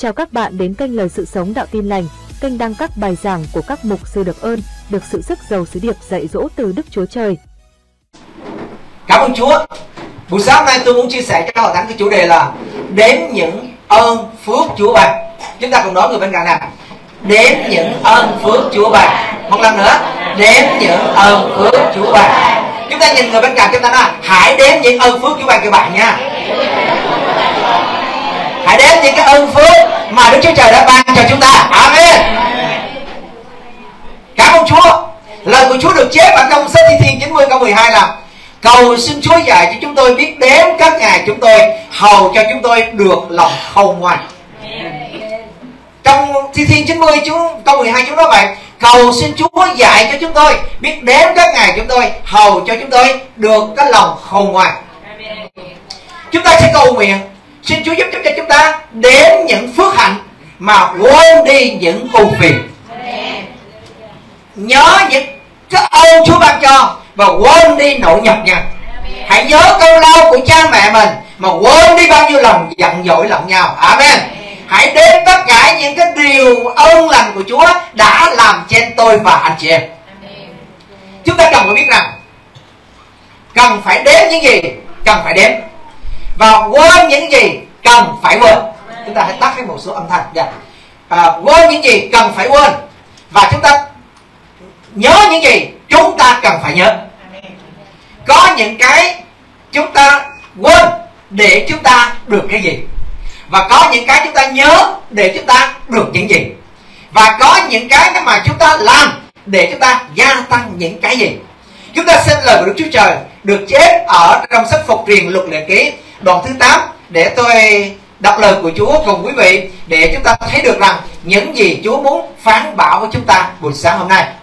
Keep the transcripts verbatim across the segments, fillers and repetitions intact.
Chào các bạn đến kênh Lời Sự Sống Đạo Tin Lành, kênh đăng các bài giảng của các mục sư được ơn, được sự sức giàu sứ điệp dạy dỗ từ Đức Chúa Trời. Cảm ơn Chúa. Buổi sáng hôm nay tôi muốn chia sẻ cho hội thánh cái chủ đề là đếm những ơn phước Chúa ban. Chúng ta cùng nói người bên cạnh nào: đếm những ơn phước Chúa ban. Một lần nữa, đếm những ơn phước Chúa ban. Chúng ta nhìn người bên cạnh chúng ta nói: hãy đếm những ơn phước Chúa ban các bạn nha. Hãy đếm những cái ơn phước mà Đức Chúa Trời đã ban cho chúng ta. Amen. Cảm ơn Chúa. Lời của Chúa được chép ở trong sách Thi Thiên chín mươi câu mười hai là: cầu xin Chúa dạy cho chúng tôi biết đếm các ngày chúng tôi, hầu cho chúng tôi được lòng khôn ngoan. Trong Thi Thiên chín mươi chúng, câu mười hai chúng nói vậy: cầu xin Chúa dạy cho chúng tôi biết đếm các ngày chúng tôi, hầu cho chúng tôi được cái lòng khôn ngoan. Chúng ta sẽ cầu nguyện xin Chúa giúp cho chúng ta đếm những phước hạnh mà quên đi những ưu phiền. Nhớ những cái ơn Chúa ban cho và quên đi nỗi nhọc nhằn. Hãy nhớ công lao của cha mẹ mình mà quên đi bao nhiêu lần giận dỗi lẫn nhau. Amen. Hãy đếm tất cả những cái điều ơn lành của Chúa đã làm trên tôi và anh chị em. Chúng ta cần phải biết rằng cần phải đếm những gì cần phải đếm, và quên những gì cần phải quên. Chúng ta hãy tắt hết một số âm thanh. Yeah. À, quên những gì cần phải quên, và chúng ta nhớ những gì chúng ta cần phải nhớ. Có những cái chúng ta quên để chúng ta được cái gì, và có những cái chúng ta nhớ để chúng ta được những gì, và có những cái mà chúng ta làm để chúng ta gia tăng những cái gì. Chúng ta xem lời của Đức Chúa Trời được chép ở trong sách Phục Truyền Luật Lệ Ký đoạn thứ tám, để tôi đọc lời của Chúa cùng quý vị để chúng ta thấy được rằng những gì Chúa muốn phán bảo với chúng ta buổi sáng hôm nay.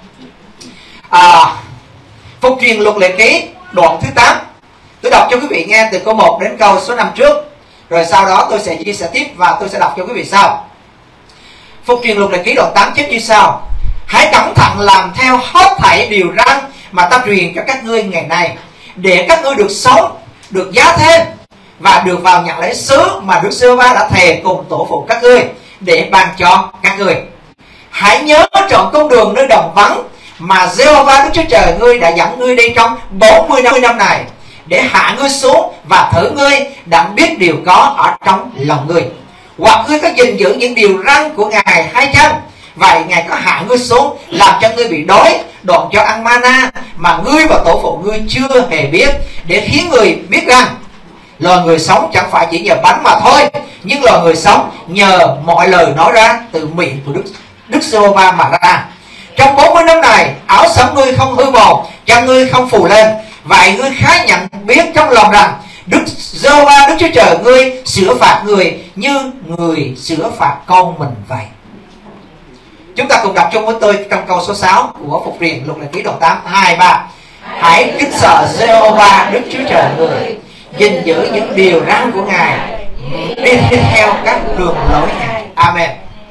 À, Phục Truyền Luật Lệ Ký đoạn thứ tám, tôi đọc cho quý vị nghe từ câu một đến câu số năm trước, rồi sau đó tôi sẽ chia sẻ tiếp và tôi sẽ đọc cho quý vị sau. Phục Truyền Luật Lệ Ký đoạn tám chép như sau: hãy cẩn thận làm theo hết thảy điều răn mà ta truyền cho các ngươi ngày nay, để các ngươi được sống, được giá thêm và được vào nhận lấy xứ mà Đức Giê-hô-va đã thề cùng tổ phụ các ngươi để ban cho các ngươi. Hãy nhớ trọn con đường nơi đồng vắng mà Giê-hô-va Đức Chúa Trời ngươi đã dẫn ngươi đi trong bốn mươi năm này, để hạ ngươi xuống và thử ngươi đặng biết điều có ở trong lòng ngươi. Hoặc ngươi có gìn giữ những điều răn của Ngài hay chăng? Vậy Ngài có hạ ngươi xuống làm cho ngươi bị đói, đoạn cho ăn mana mà ngươi và tổ phụ ngươi chưa hề biết, để khiến người biết rằng loài người sống chẳng phải chỉ nhờ bánh mà thôi, nhưng loài người sống nhờ mọi lời nói ra từ miệng của Đức Đức Giê-hô-va mà ra. Trong bốn mươi năm này, áo sẫm ngươi không hư mòn, chân ngươi không phù lên. Vậy ngươi khá nhận biết trong lòng rằng Đức Giê-hô-va Đức Chúa Trời ngươi sửa phạt người như người sửa phạt con mình vậy. Chúng ta cùng đọc chung với tôi trong câu số sáu của Phục Truyền Luật Lệ Ký đoạn tám, hai, ba. Hãy kính sợ Giê-hô-va Đức Chúa Trời người, gìn giữ những điều răn của Ngài, đi theo các đường lối Ngài. Amen.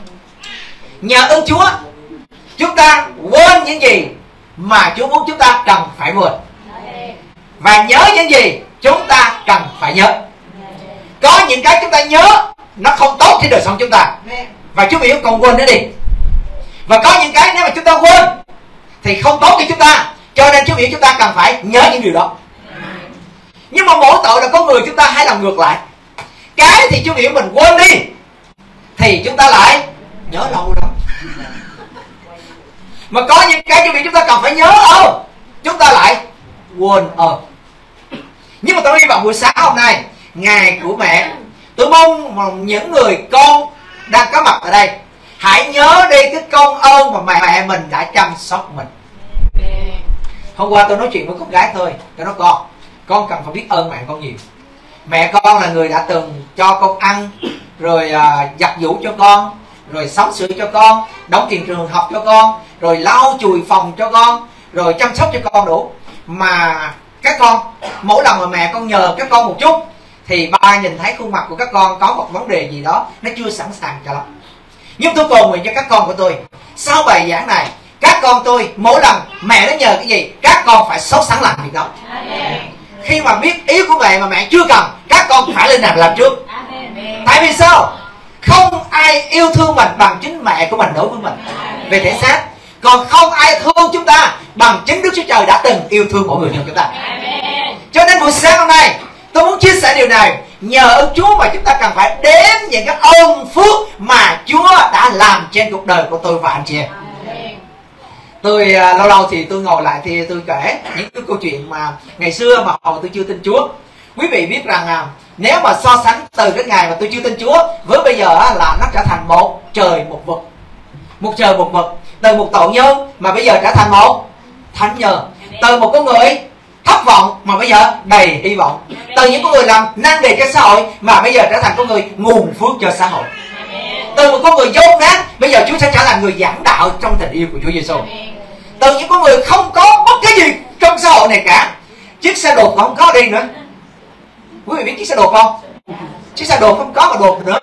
Nhờ ơn Chúa, chúng ta quên những gì mà Chúa muốn chúng ta cần phải quên, và nhớ những gì chúng ta cần phải nhớ. Có những cái chúng ta nhớ nó không tốt trên đời sống chúng ta, và Chúa yêu còn quên nó đi. Và có những cái nếu mà chúng ta quên thì không tốt cho chúng ta, cho nên Chúa yêu chúng ta cần phải nhớ những điều đó. Nhưng mà mỗi tội là có người chúng ta hay làm ngược lại. Cái thì Chúa yêu mình quên đi thì chúng ta lại nhớ lâu lắm. Mà có những cái Chúa yêu chúng ta cần phải nhớ đâu, chúng ta lại quên ơn. Nhưng mà tôi hy vọng buổi sáng hôm nay, ngày của mẹ, tôi mong những người con đang có mặt ở đây hãy nhớ đi cái công ơn mà mẹ, mẹ mình đã chăm sóc mình. Hôm qua tôi nói chuyện với con gái thôi, tôi nói con con cần phải biết ơn mẹ con nhiều. Mẹ con là người đã từng cho con ăn, rồi à, giặt giũ cho con, rồi sắm sửa cho con, đóng tiền trường học cho con, rồi lau chùi phòng cho con, rồi chăm sóc cho con đủ. Mà các con, mỗi lần mà mẹ con nhờ các con một chút thì ba nhìn thấy khuôn mặt của các con có một vấn đề gì đó nó chưa sẵn sàng cho lắm. Nhưng tôi cầu nguyện cho các con của tôi, sau bài giảng này, các con tôi mỗi lần mẹ nó nhờ cái gì, các con phải sốt sắng làm việc đó. Khi mà biết ý của mẹ mà mẹ chưa cần, các con phải lên làm làm trước. Tại vì sao? Không ai ai yêu thương mình bằng chính mẹ của mình đối với mình về thể xác. Còn không ai thương chúng ta bằng chính Đức Chúa Trời đã từng yêu thương mỗi người trong chúng ta. Cho nên buổi sáng hôm nay tôi muốn chia sẻ điều này. Nhờ ơn Chúa mà chúng ta cần phải đếm những cái ơn phước mà Chúa đã làm trên cuộc đời của tôi và anh chị em. Tôi uh, lâu lâu thì tôi ngồi lại thì tôi kể những cái câu chuyện mà ngày xưa mà hồi tôi chưa tin Chúa. Quý vị biết rằng à, nếu mà so sánh từ cái ngày mà tôi chưa tin Chúa với bây giờ á, là nó trở thành một trời một vực. Một trời một vực. Từ một tội nhân mà bây giờ trở thành một thánh nhân. Từ một con người thất vọng mà bây giờ đầy hy vọng. Từ những con người làm nan đề cho xã hội mà bây giờ trở thành con người nguồn phước cho xã hội. Từ một con người dốt nát bây giờ Chúa sẽ trở thành người giảng đạo trong tình yêu của Chúa Giêsu. Từ những con người không có bất cái gì trong xã hội này cả. Chiếc xe đột còn không có đi nữa. Quý vị biết chiếc xe đột không? Chiếc xe đột không có mà đột nữa.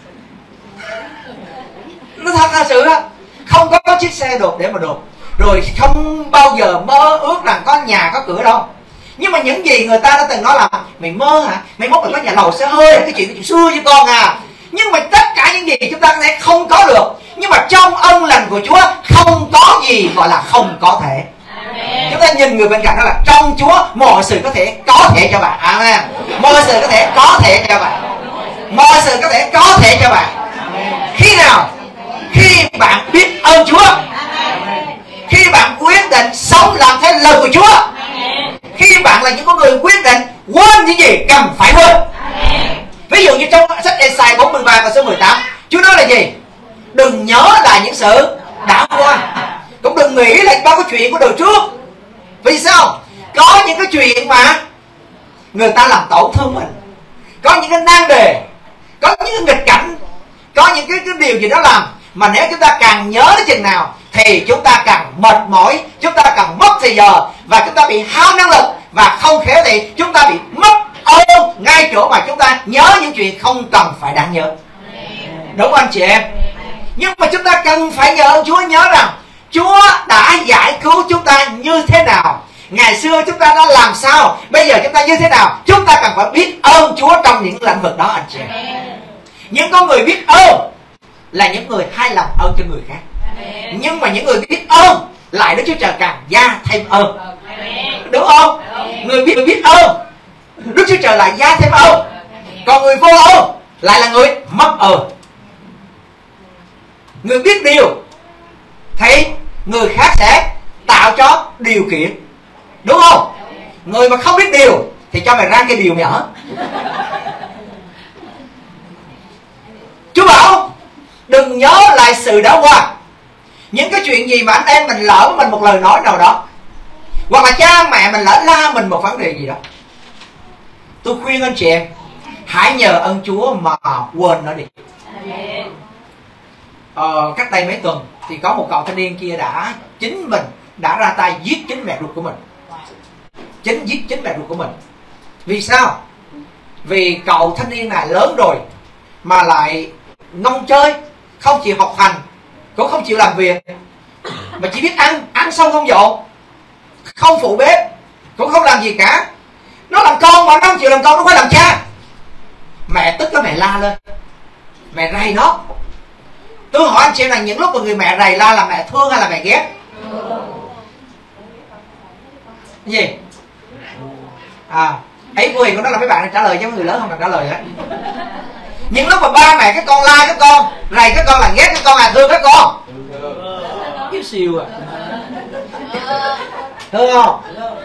Nó thật là sự đó. Không có chiếc xe đột để mà đột. Rồi không bao giờ mơ ước rằng có nhà có cửa đâu. Nhưng mà những gì người ta đã từng nói là mày mơ hả? Mày mốt mày có nhà lầu xe hơi. Cái chuyện chuyện xưa với con à. Nhưng mà tất cả những gì chúng ta có thể không có được. Nhưng mà trong ân lành của Chúa không có gì gọi là không có thể. Amen. Chúng ta nhìn người bên cạnh đó là trong Chúa mọi sự có thể có thể cho bạn. Amen. Mọi sự có thể có thể cho bạn. Mọi sự có thể có thể cho bạn. Khi nào? Khi bạn biết ơn Chúa. Khi bạn quyết định sống làm theo lời của Chúa. Khi bạn là những con người quyết định quên những gì cần phải quên. Ví dụ như trong sách Ê-sai bốn mươi ba và số mười tám, Chúa nói là gì? Đừng nhớ lại những sự đã qua, cũng đừng nghĩ lại bao cái chuyện của đời trước. Vì sao? Có những cái chuyện mà người ta làm tổn thương mình, có những cái nan đề, có những cái nghịch cảnh, có những cái, cái điều gì đó làm mà nếu chúng ta càng nhớ đến chừng nào thì chúng ta càng mệt mỏi, chúng ta càng mất thời giờ và chúng ta bị hao năng lực, và không khéo thì chúng ta bị mất ơn ngay chỗ mà chúng ta nhớ những chuyện không cần phải đáng nhớ. Đúng không anh chị em? Nhưng mà chúng ta cần phải nhờ ơn Chúa, nhớ rằng Chúa đã giải cứu chúng ta như thế nào, ngày xưa chúng ta đã làm sao, bây giờ chúng ta như thế nào. Chúng ta cần phải biết ơn Chúa trong những lĩnh vực đó anh chị em. Những con người biết ơn là những người hay làm ơn cho người khác. Nhưng mà những người biết ơn lại Đức Chúa Trời càng gia thêm ơn. Đúng không? Người biết, người biết ơn Đức Chúa Trời lại gia thêm ơn. Còn người vô ơn lại là người mất ơn. Người biết điều thì người khác sẽ tạo cho điều kiện. Đúng không? Người mà không biết điều thì cho mày ra cái điều mày ở. Chúa bảo đừng nhớ lại sự đã qua. Những cái chuyện gì mà anh em mình lỡ với mình một lời nói nào đó, hoặc là cha mẹ mình lỡ la mình một vấn đề gì đó, tôi khuyên anh chị em hãy nhờ ơn Chúa mà quên nó đi. Ờ, cách đây mấy tuần thì có một cậu thanh niên kia đã chính mình đã ra tay giết chính mẹ ruột của mình. Chính giết chính mẹ ruột của mình. Vì sao? Vì cậu thanh niên này lớn rồi mà lại nông chơi, không chịu học hành, cũng không chịu làm việc, mà chỉ biết ăn, ăn xong không dọn, không phụ bếp, cũng không làm gì cả. Nó làm con mà nó không chịu làm con, nó phải làm cha. Mẹ tức lắm, mẹ la lên, mẹ rầy nó. Tôi hỏi anh chị là những lúc mà người mẹ rầy la là mẹ thương hay là mẹ ghét? Cái gì? À, ấy cô Hiền có nói là mấy bạn trả lời chứ mấy người lớn không cần trả lời hết. Những lúc mà ba mẹ cái con la cái con, rầy cái con là ghét cái con, là thương cái con. Yêu siêu à. Thương không?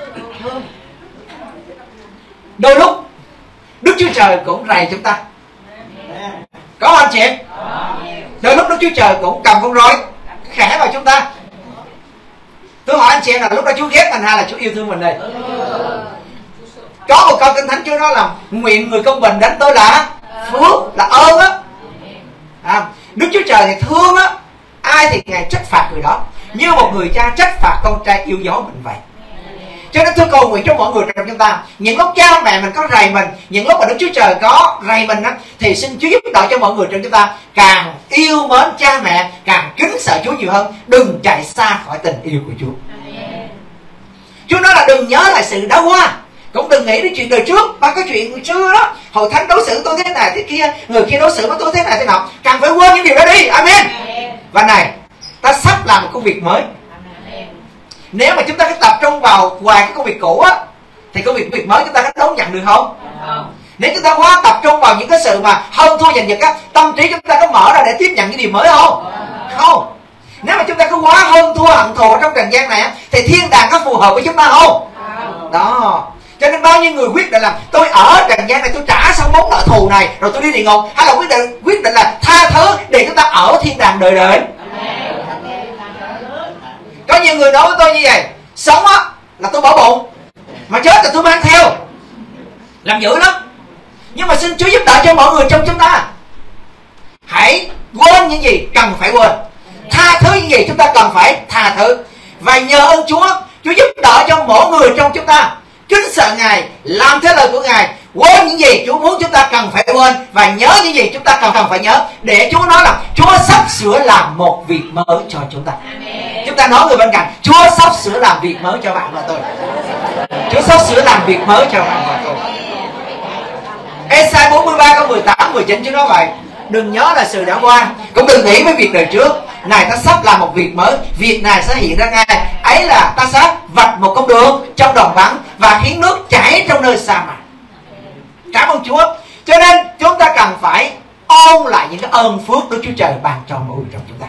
Đôi lúc Đức Chúa Trời cũng rầy chúng ta. Có không anh chị em? Đôi lúc Đức Chúa Trời cũng cầm con roi khẽ vào chúng ta. Tôi hỏi anh chị em là lúc đó Chúa ghét mình hay là Chúa yêu thương mình đây? Có một câu Kinh Thánh Chúa nói là nguyện người công bình đến tôi là phước, là ơn á. À, Đức Chúa Trời thì thương á, ai thì Ngài trách phạt người đó, như một người cha trách phạt con trai yêu dấu mình vậy. Cho nên tôi cầu nguyện cho mọi người trong chúng ta, những lúc cha mẹ mình có rầy mình, những lúc mà Đức Chúa Trời có rầy mình á, thì xin Chúa giúp đỡ cho mọi người trong chúng ta càng yêu mến cha mẹ, càng kính sợ Chúa nhiều hơn, đừng chạy xa khỏi tình yêu của Chúa. Chúa nói là đừng nhớ lại sự đã qua, Cũng đừng nghĩ đến chuyện đời trước. Ba cái chuyện người xưa đó, hội thánh đối xử tôi thế này thế kia, người kia đối xử với tôi thế này thế nào. Càng phải quên những điều đó đi. Amen. Và này, ta sắp làm một công việc mới. Nếu mà chúng ta cứ tập trung vào hoài cái công việc cũ á, thì công việc việc mới chúng ta có đón nhận được không? Không. Nếu chúng ta quá tập trung vào những cái sự mà hơn thua giành giật á, tâm trí chúng ta có mở ra để tiếp nhận những điều mới không? Không. Nếu mà chúng ta cứ quá hơn thua hận thù ở trong trần gian này á, thì thiên đàng có phù hợp với chúng ta không? Đó. Cho nên bao nhiêu người quyết định là tôi ở trần gian này tôi trả xong món nợ thù này rồi tôi đi địa ngục, hay là quyết định quyết định là tha thứ để chúng ta ở thiên đàng đời đời. Có nhiều người nói với tôi như vậy, sống á là tôi bỏ bụng, mà chết là tôi mang theo, làm dữ lắm. Nhưng mà xin Chúa giúp đỡ cho mọi người trong chúng ta, hãy quên những gì cần phải quên, tha thứ những gì chúng ta cần phải tha thứ, và nhờ ơn Chúa, Chúa giúp đỡ cho mỗi người trong chúng ta kính sợ Ngài, làm theo lời của Ngài, quên những gì Chúa muốn chúng ta cần phải quên, và nhớ những gì chúng ta cần cần phải nhớ, để Chúa nói là Chúa sắp sửa làm một việc mới cho chúng ta. Amen. Chúng ta nói người bên cạnh, Chúa sắp sửa làm việc mới cho bạn và tôi. Chúa sắp sửa làm việc mới cho bạn và tôi. Ê-sai bốn mươi ba câu mười tám mười chín Chúa nói vậy. Đừng nhớ là sự đã qua, cũng đừng nghĩ với việc đời trước. Này, ta sắp làm một việc mới, việc này sẽ hiện ra ngay. Ấy là ta sẽ vạch một con đường trong đồng vắng và khiến nước chảy trong nơi sa mạc. Cảm ơn Chúa. Cho nên chúng ta cần phải ôn lại những cái ơn phước Đức Chúa Trời ban cho mỗi người trong chúng ta.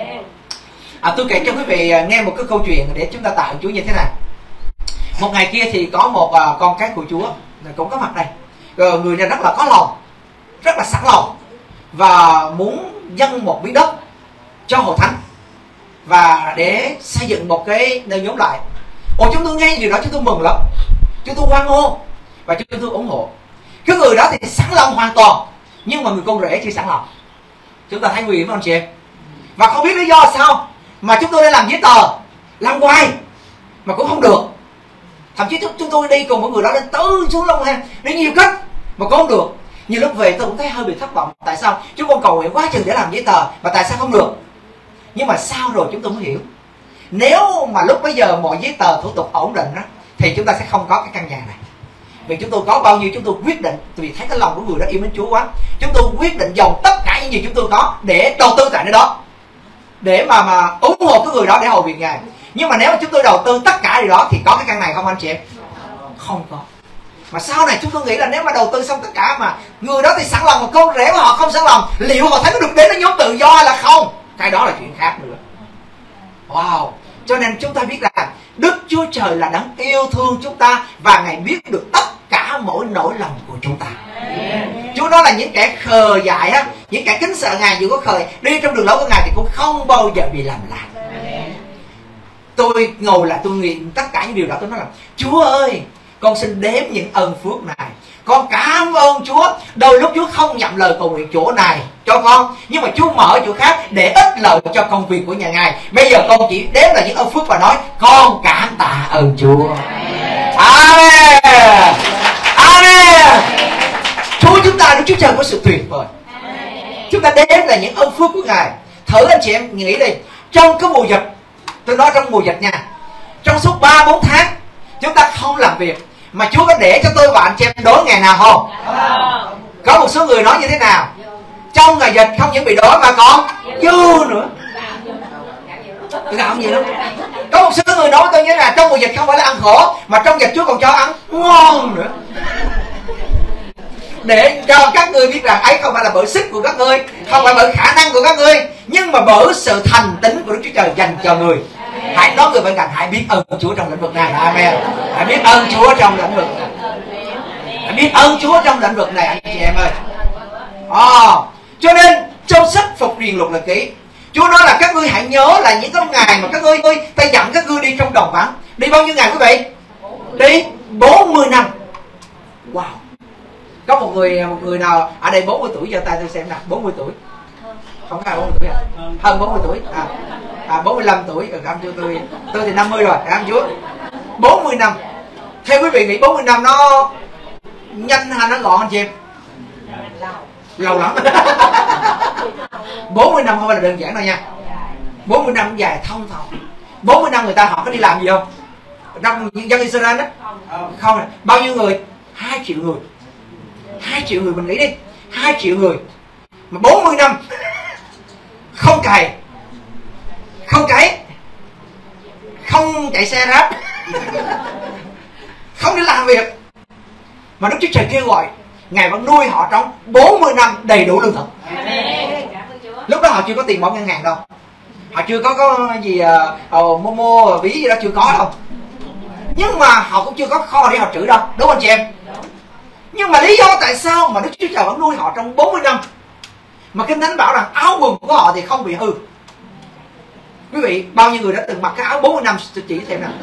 À, tôi kể cho quý vị nghe một cái câu chuyện để chúng ta tạ ơn Chúa như thế này. Một ngày kia thì có một uh, con cái của Chúa cũng có mặt đây. Rồi người này rất là có lòng, rất là sẵn lòng, và muốn dâng một miếng đất cho hội thánh và để xây dựng một cái nơi nhóm lại. Ồ, chúng tôi nghe điều đó chúng tôi mừng lắm, chúng tôi hoan hô và chúng tôi ủng hộ. Cái người đó thì sẵn lòng hoàn toàn, nhưng mà người con rể chưa sẵn lòng. Chúng ta thấy nguy hiểm không anh chị em? Và không biết lý do sao mà chúng tôi đã làm giấy tờ, làm hoài mà cũng không được. Thậm chí chúng tôi đi cùng mọi người đó lên tới xuống Long An, đi nhiều cách mà cũng không được. Nhiều lúc về tôi cũng thấy hơi bị thất vọng. Tại sao chúng con cầu nguyện quá chừng để làm giấy tờ mà tại sao không được? Nhưng mà sau rồi chúng tôi mới hiểu, nếu mà lúc bây giờ mọi giấy tờ thủ tục ổn định đó, thì chúng ta sẽ không có cái căn nhà này. Vì chúng tôi có bao nhiêu chúng tôi quyết định, vì thấy cái lòng của người đó yêu mến Chúa quá, chúng tôi quyết định dồn tất cả những gì chúng tôi có để đầu tư tại nơi đó, để mà mà ủng hộ cái người đó để hầu việc Ngài. Nhưng mà nếu mà chúng tôi đầu tư tất cả điều đó thì có cái căn này không anh chị em? Không có. Mà sau này chúng tôi nghĩ là nếu mà đầu tư xong tất cả mà người đó thì sẵn lòng, mà con rể mà họ không sẵn lòng, liệu họ thấy có được đến nó nhóm tự do hay là không? Cái đó là chuyện khác nữa. Wow. Cho nên chúng ta biết là Đức Chúa Trời là đấng yêu thương chúng ta, và Ngài biết được tất cả mỗi nỗi lòng của chúng ta. Chúa nói là những kẻ khờ dại á, những kẻ kính sợ Ngài dù có khờ đi trong đường lối của Ngài thì cũng không bao giờ bị làm lạc. Tôi ngồi lại tôi nghĩ tất cả những điều đó, tôi nói là Chúa ơi, con xin đếm những ơn phước này, con cảm ơn Chúa. Đôi lúc Chúa không nhận lời cầu nguyện chỗ này cho con, nhưng mà Chúa mở chỗ khác để ích lợi cho công việc của nhà Ngài. Bây giờ con chỉ đếm là những ơn phước và nói con cảm tạ ơn Chúa. Amen. Amen. Chúa chúng ta, Đức Chúa Trời có sự tuyệt vời. Chúng ta đếm là những ơn phước của Ngài. Thử anh chị em nghĩ đi, trong cái mùa dịch, tôi nói trong mùa dịch nha, trong suốt ba bốn tháng chúng ta không làm việc, mà Chúa có để cho tôi và anh chị em đói ngày nào không? Có một số người nói như thế nào? Trong ngày dịch không những bị đói mà còn dư nữa. Gạo gì lắm. Có một số người nói tôi như thế nào? Trong mùa dịch không phải là ăn khổ, mà trong dịch Chúa còn cho ăn ngon nữa, để cho các ngươi biết rằng ấy không phải là bởi sức của các ngươi, không phải bởi khả năng của các ngươi, nhưng mà bởi sự thành tín của Đức Chúa Trời dành cho người. Hãy nói người bên cạnh, hãy biết ơn Chúa trong lĩnh vực này. Amen. Hãy biết ơn Chúa trong lĩnh vực này. Hãy biết ơn Chúa trong lĩnh vực này anh chị em ơi. À, cho nên trong sách Phục Truyền Luật Lệ Ký, Chúa nói là các ngươi hãy nhớ là những cái ngày mà các ngươi ta dẫn các ngươi đi trong đồng vắng. Đi bao nhiêu ngày quý vị? Đi bốn mươi năm. Wow. Có một người một người nào ở đây bốn mươi tuổi giơ tay tôi xem nào. Bốn mươi tuổi. Không phải bốn mươi tuổi à? Hơn bốn mươi tuổi à? À, bốn mươi lăm tuổi. Ừ, cảm ơn tôi. Tôi thì năm mươi rồi. Cảm ơn Chúa. bốn mươi năm. Theo quý vị nghĩ bốn mươi năm nó nhanh hay nó gọn anh chị em? Lâu lắm. bốn mươi năm không phải là đơn giản đâu nha. bốn mươi năm dài thông thạo. bốn mươi năm người ta họ có đi làm gì không? trong dân Israel đó? Không. Bao nhiêu người? Hai triệu người. Hai triệu người, mình nghĩ đi, hai triệu người mà bốn mươi năm không cày, không cấy, không chạy xe ráp, không đi làm việc, mà Đức Chúa Trời kêu gọi, Ngài vẫn nuôi họ trong bốn mươi năm đầy đủ lương thực. Lúc đó họ chưa có tiền bỏ ngân hàng đâu, họ chưa có có gì uh, momo ví gì đó chưa có đâu, nhưng mà họ cũng chưa có kho để họ trữ đâu, đúng không anh chị em? Nhưng mà lý do tại sao mà Đức Chúa Trời vẫn nuôi họ trong bốn mươi năm, mà Kinh Thánh bảo rằng áo quần của họ thì không bị hư. Quý vị, bao nhiêu người đã từng mặc cái áo bốn mươi năm chỉ thêm nào?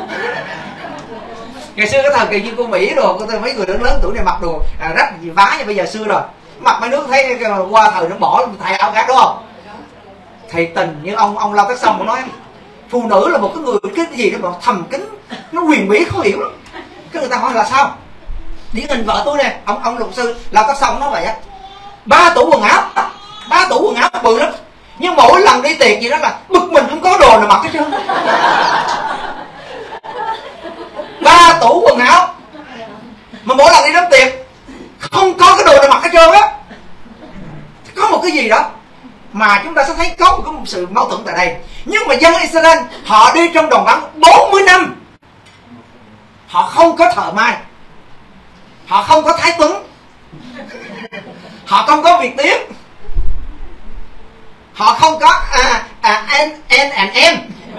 Ngày xưa cái thời kỳ như cô Mỹ rồi, có mấy người lớn lớn tuổi này mặc đồ à, rách gì vá như bây giờ xưa rồi, mặc mấy nước thấy qua thời nó bỏ thay áo khác, đúng không? Thầy tình như ông ông Lao Tác Xong cũng nói phụ nữ là một cái người cái gì đó mà thầm kín, nó huyền bí khó hiểu lắm. Cái người ta hỏi là sao? Điển hình vợ tôi nè, ông ông luật sư Lao Tác Xong nói vậy á, ba tủ quần áo, ba tủ quần áo bự lắm, nhưng mỗi lần đi tiệc gì đó là bực mình không có đồ nào mặc hết trơn. Ba tủ quần áo mà mỗi lần đi đám tiệc không có cái đồ nào mặc hết trơn á. Có một cái gì đó mà chúng ta sẽ thấy có một cái sự mâu thuẫn tại đây. Nhưng mà dân Israel họ đi trong đồng vắng bốn mươi năm, họ không có thợ may, họ không có Thái Tuấn, họ không có Việt Tiến, họ không có à, à, N and M.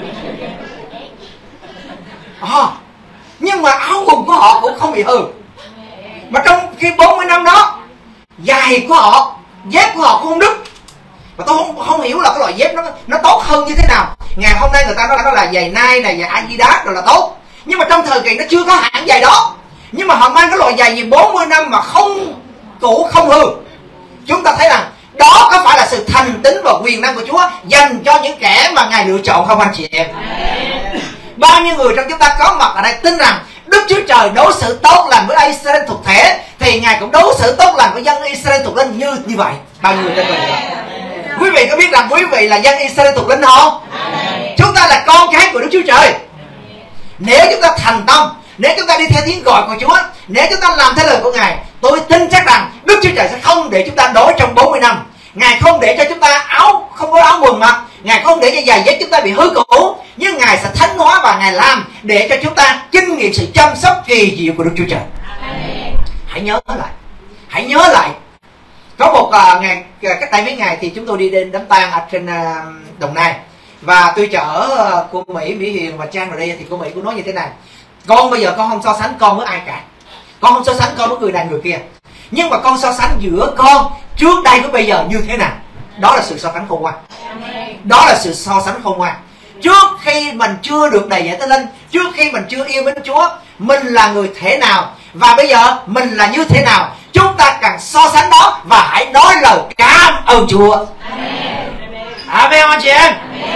À, nhưng mà áo quần của họ cũng không bị hư. Mà trong khi bốn mươi năm đó, giày của họ, dép của họ cũng không đứt. Mà tôi không không hiểu là cái loại dép nó nó tốt hơn như thế nào. Ngày hôm nay người ta nói nó là giày Nike này, giày Adidas rồi là tốt. Nhưng mà trong thời kỳ nó chưa có hãng giày đó. Nhưng mà họ mang cái loại giày gì bốn mươi năm mà không cũ không hư. Chúng ta thấy rằng đó có phải là sự thành tín và quyền năng của Chúa dành cho những kẻ mà Ngài lựa chọn không anh chị em? Bao nhiêu người trong chúng ta có mặt ở đây tin rằng Đức Chúa Trời đối xử tốt lành với Israel thuộc thể, thì Ngài cũng đối xử tốt lành với dân Israel thuộc linh như như vậy. Bao nhiêu người tin vậy? Quý vị có biết rằng quý vị là dân Israel thuộc linh không? Chúng ta là con cái của Đức Chúa Trời. Nếu chúng ta thành tâm, nếu chúng ta đi theo tiếng gọi của Chúa, nếu chúng ta làm theo lời của Ngài, tôi tin chắc rằng Đức Chúa Trời sẽ không để chúng ta đói trong bốn mươi năm. Ngài không để cho chúng ta áo không có áo quần mặc, Ngài không để cho giày dép chúng ta bị hư cũ, nhưng Ngài sẽ thánh hóa và Ngài làm để cho chúng ta kinh nghiệm sự chăm sóc kỳ diệu của Đức Chúa Trời. Hãy nhớ lại, hãy nhớ lại. Có một uh, ngày cách đây mấy ngày thì chúng tôi đi đến đám tang ở trên uh, Đồng Nai, và tôi chở uh, cô Mỹ, Mỹ Hiền và Trang vào đây, thì cô Mỹ cũng nói như thế này: con bây giờ con không so sánh con với ai cả, con không so sánh con với người này người kia, nhưng mà con so sánh giữa con trước đây với bây giờ như thế nào. Đó là sự so sánh khôn ngoan. Đó là sự so sánh khôn ngoan. Trước khi mình chưa được đầy dạy Thánh Linh, trước khi mình chưa yêu mến Chúa, mình là người thế nào, và bây giờ mình là như thế nào, chúng ta cần so sánh đó và hãy nói lời cảm ơn Chúa. Amen anh chị em.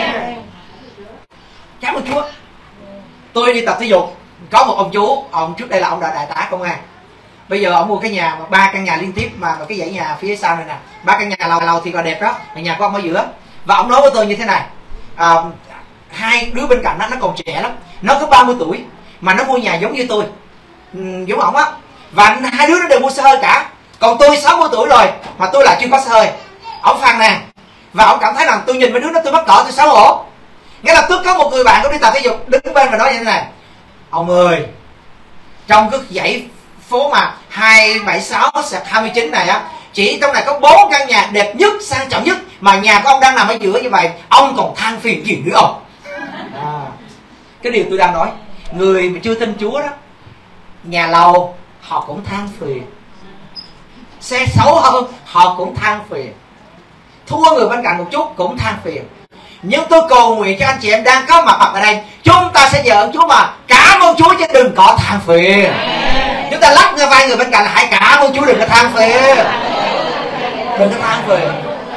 Cảm ơn Chúa. Tôi đi tập thể dục, có một ông chú, ông trước đây là ông là đại tá công an. Bây giờ ông mua cái nhà mà ba căn nhà liên tiếp, mà, mà cái dãy nhà phía sau này nè, ba căn nhà lầu lầu thì còn đẹp đó, mà nhà của ông ở giữa. Và ông nói với tôi như thế này: à, hai đứa bên cạnh đó nó còn trẻ lắm, nó có ba mươi tuổi mà nó mua nhà giống như tôi, ừ, giống ổng á, và hai đứa nó đều mua xe hơi cả. Còn tôi sáu mươi tuổi rồi mà tôi lại chưa có xe hơi. Ông phàn nàn, và ông cảm thấy rằng tôi nhìn mấy đứa nó tôi mắc cỡ, tôi xấu hổ. Ngay lập tức có một người bạn có đi tập thể dục đứng bên và nói như thế này: ông ơi, trong cái dãy phố mà hai bảy sáu hai mươi chín này á, chỉ trong này có bốn căn nhà đẹp nhất, sang trọng nhất, mà nhà của ông đang nằm ở giữa như vậy, ông còn than phiền gì nữa ông? À, cái điều tôi đang nói, người mà chưa tin Chúa đó, nhà lầu họ cũng than phiền, xe xấu hơn họ cũng than phiền, thua người bên cạnh một chút cũng than phiền. Nhưng tôi cầu nguyện cho anh chị em đang có mặt mặt ở đây, chúng ta sẽ nhờ Chúa mà cảm ơn Chúa chứ đừng có than phiền. Chúng ta lắc ngay vai người bên cạnh là hãy cảm ơn Chúa, đừng có than phiền, đừng có than phiền.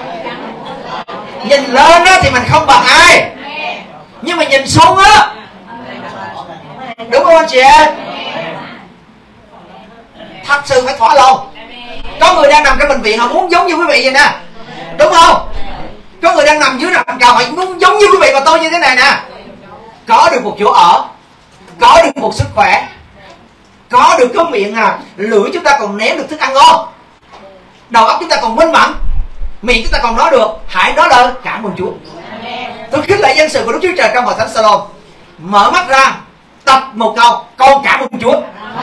Nhìn lên á thì mình không bằng ai, nhưng mà nhìn xuống á, đúng không anh chị em? Thật sự phải thỏa lòng. Có người đang nằm trong bệnh viện họ muốn giống như quý vị vậy nè, đúng không? Có người đang nằm dưới nằm cầu họ muốn giống như quý vị và tôi như thế này nè, có được một chỗ ở, có có được một sức khỏe, có được cái miệng à, lưỡi chúng ta còn nếm được thức ăn ngon, đầu óc chúng ta còn minh mẫn, miệng chúng ta còn nói được, hãy nói lời cảm ơn Chúa. Tôi khích lệ dân sự của Đức Chúa Trời trong hội thánh Salon, mở mắt ra tập một câu con cảm ơn Chúa.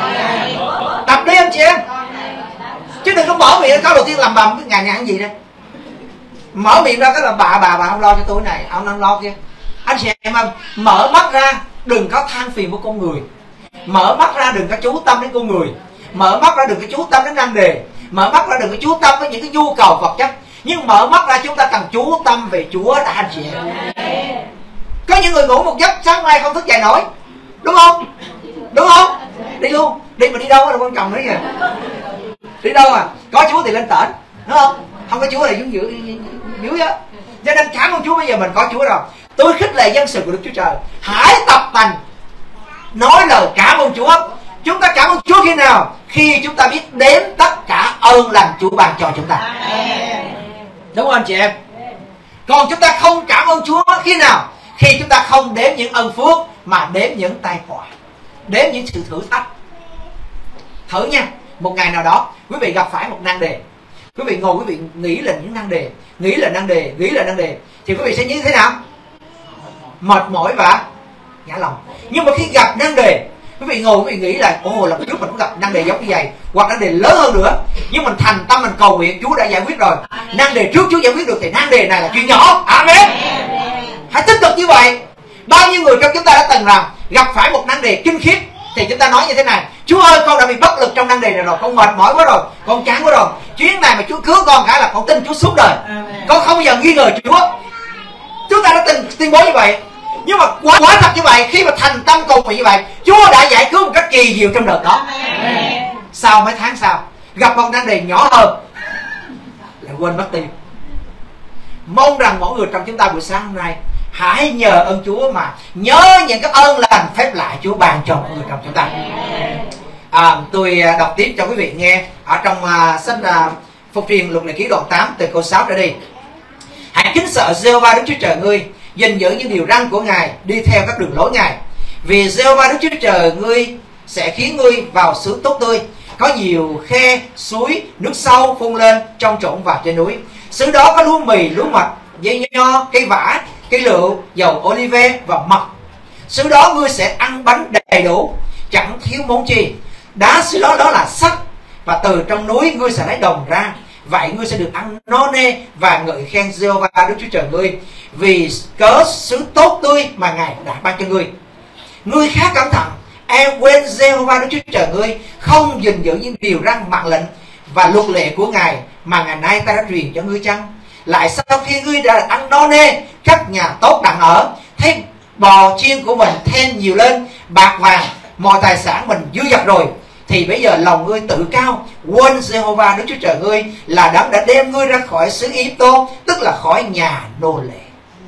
Tập đi anh chị em, chứ đừng có mở miệng câu đầu tiên làm bầm cái ngàn ngàn gì đây. Mở miệng ra cái là bà bà bà không lo cho tôi này, ông không lo kia. Anh chị em ơi, mở mắt ra đừng có than phiền của con người, mở mắt ra đừng có chú tâm đến con người, mở mắt ra đừng có chú tâm đến năng đề, mở mắt ra đừng có chú tâm với những cái nhu cầu vật chất, nhưng mở mắt ra chúng ta cần chú tâm về Chúa đã anh chị em. Có những người ngủ một giấc sáng mai không thức dậy nổi, đúng không? Đúng không? Đi luôn, đi mà đi đâu là quan trọng nữa kìa. Đi đâu à? Có Chúa thì lên tển, đúng không? Không có Chúa thì xuống dưới dưới á. Cho nên cảm ơn Chúa bây giờ mình có Chúa rồi. Tôi khích lệ dân sự của Đức Chúa Trời, hãy tập tành nói lời cảm ơn Chúa. Chúng ta cảm ơn Chúa khi nào? Khi chúng ta biết đếm tất cả ơn lành Chúa ban cho chúng ta. Đúng không anh chị em? Còn chúng ta không cảm ơn Chúa khi nào? Khi chúng ta không đếm những ân phước mà đếm những tai họa, đếm những sự thử thách. Thử nha, một ngày nào đó quý vị gặp phải một nan đề, quý vị ngồi quý vị nghĩ là những nan đề, nghĩ là nan đề, nghĩ là nan đề, thì quý vị sẽ như thế nào? Mệt mỏi và ngã lòng. Nhưng mà khi gặp nan đề, quý vị ngồi quý vị nghĩ là ồ, lần trước mình cũng gặp nan đề giống như vậy, hoặc nan đề lớn hơn nữa, nhưng mình thành tâm mình cầu nguyện Chúa đã giải quyết rồi. Nan đề trước Chúa giải quyết được thì nan đề này là chuyện nhỏ. Amen. Hãy tích cực như vậy. Bao nhiêu người trong chúng ta đã từng rằng gặp phải một nan đề kinh khiếp thì chúng ta nói như thế này: Chúa ơi, con đã bị bất lực trong nan đề này rồi, con mệt mỏi quá rồi, con chán quá rồi, chuyến này mà Chúa cứu con cái là con tin Chúa suốt đời, con không bao giờ nghi ngờ Chúa. Chúng ta đã từng tuyên bố như vậy. Nhưng mà quả, quả thật như vậy, khi mà thành tâm cầu nguyện như vậy, Chúa đã giải cứu một cách kỳ diệu trong đợt đó. Sau mấy tháng sau gặp một nan đề nhỏ hơn lại quên mất tiêu. Mong rằng mỗi người trong chúng ta buổi sáng hôm nay hãy nhờ ơn Chúa mà nhớ những cái ơn lành phép lạ Chúa ban cho mọi người trong chúng ta. À, tôi đọc tiếp cho quý vị nghe ở trong uh, sách uh, Phục truyền Luật Lệ Ký đoạn tám từ câu sáu trở đi. Hãy kính sợ Giê-hô-va Đức Chúa Trời ngươi, gìn giữ những điều răn của Ngài, đi theo các đường lối Ngài. Vì Giê-hô-va Đức Chúa Trời ngươi sẽ khiến ngươi vào xứ tốt tươi, có nhiều khe, suối, nước sâu phun lên trong trộn và trên núi. Xứ đó có lúa mì, lúa mạch, dây nho, cây vả, cây lựu, dầu olive và mật. Xứ đó ngươi sẽ ăn bánh đầy đủ, chẳng thiếu món chi. Đá xứ đó đó là sắt, và từ trong núi ngươi sẽ lấy đồng ra. Vậy ngươi sẽ được ăn no nê và ngợi khen Giê-hô-va Đức Chúa Trời ngươi, vì cớ xứ tốt tươi mà Ngài đã ban cho ngươi. Ngươi khá cẩn thận, e quên Giê-hô-va Đức Chúa Trời ngươi, không gìn giữ những điều răn mạng lệnh và luật lệ của Ngài mà ngày nay ta đã truyền cho ngươi chăng? Lại sau khi ngươi đã ăn no nê, các nhà tốt đặng ở, thấy bò chiên của mình thêm nhiều lên, bạc vàng, mọi tài sản mình dư dật rồi, thì bây giờ lòng ngươi tự cao, quên Giê-hô-va Đức Chúa Trời ngươi là đấng đã đem ngươi ra khỏi xứ Ai-cập, tức là khỏi nhà nô lệ.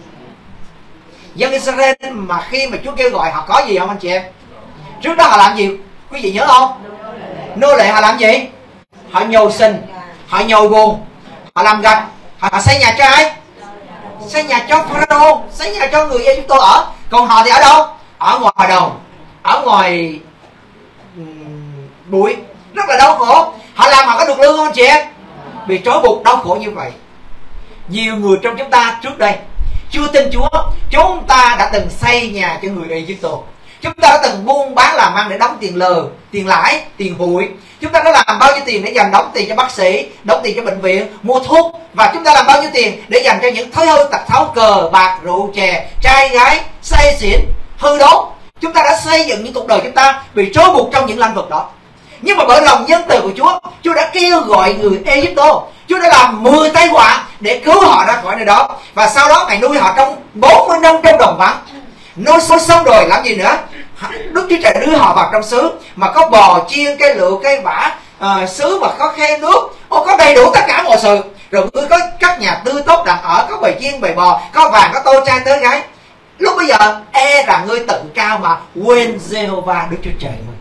Dân Israel mà khi mà Chúa kêu gọi họ có gì không anh chị em? Trước đó họ làm gì? Quý vị nhớ không? Nô lệ họ làm gì? Họ nhồi sình, họ nhồi buồn, họ làm gạch, họ xây nhà cho ai? Xây nhà cho Pharaoh, xây nhà cho người Ai-cập ở. Còn họ thì ở đâu? Ở ngoài đồng, ở ngoài bụi, rất là đau khổ. Họ làm họ có được lương không anh chị em? Bị trói buộc đau khổ như vậy. Nhiều người trong chúng ta trước đây chưa tin Chúa, chúng ta đã từng xây nhà cho người Ai-cập. Chúng ta đã từng buôn bán làm ăn để đóng tiền lờ, tiền lãi, tiền hụi. Chúng ta đã làm bao nhiêu tiền để dành đóng tiền cho bác sĩ, đóng tiền cho bệnh viện, mua thuốc. Và chúng ta làm bao nhiêu tiền để dành cho những thói hư tật xấu, cờ bạc, rượu chè, trai gái, say xỉn, hư đốn. Chúng ta đã xây dựng những cuộc đời chúng ta bị trói buộc trong những lĩnh vực đó. Nhưng mà bởi lòng nhân từ của Chúa, Chúa đã kêu gọi người Ai-cập, Chúa đã làm mười tai họa để cứu họ ra khỏi nơi đó. Và sau đó Ngài nuôi họ trong bốn mươi năm trong đồng vắng. Nuôi xong rồi làm gì nữa? Đức Chúa Trời đưa họ vào trong xứ mà có bò chiên, cây lựu, cây vả, uh, xứ mà có khe nước, ô, có đầy đủ tất cả mọi sự. Rồi ngươi có các nhà tươi tốt đặng ở, có bầy chiên, bầy bò, có vàng, có tô trai tới gái. Lúc bây giờ e rằng ngươi tự cao mà quên Giê-hô-va Đức Chúa Trời ngươi.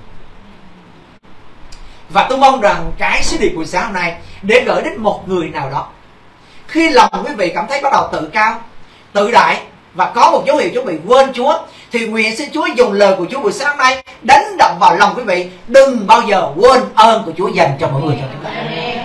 Và tôi mong rằng cái sứ điệp buổi sáng hôm nay để gửi đến một người nào đó, khi lòng quý vị cảm thấy bắt đầu tự cao, tự đại và có một dấu hiệu chuẩn bị quên Chúa, thì nguyện xin Chúa dùng lời của Chúa buổi sáng nay đánh động vào lòng quý vị, đừng bao giờ quên ơn của Chúa dành cho mọi người trong chúng ta.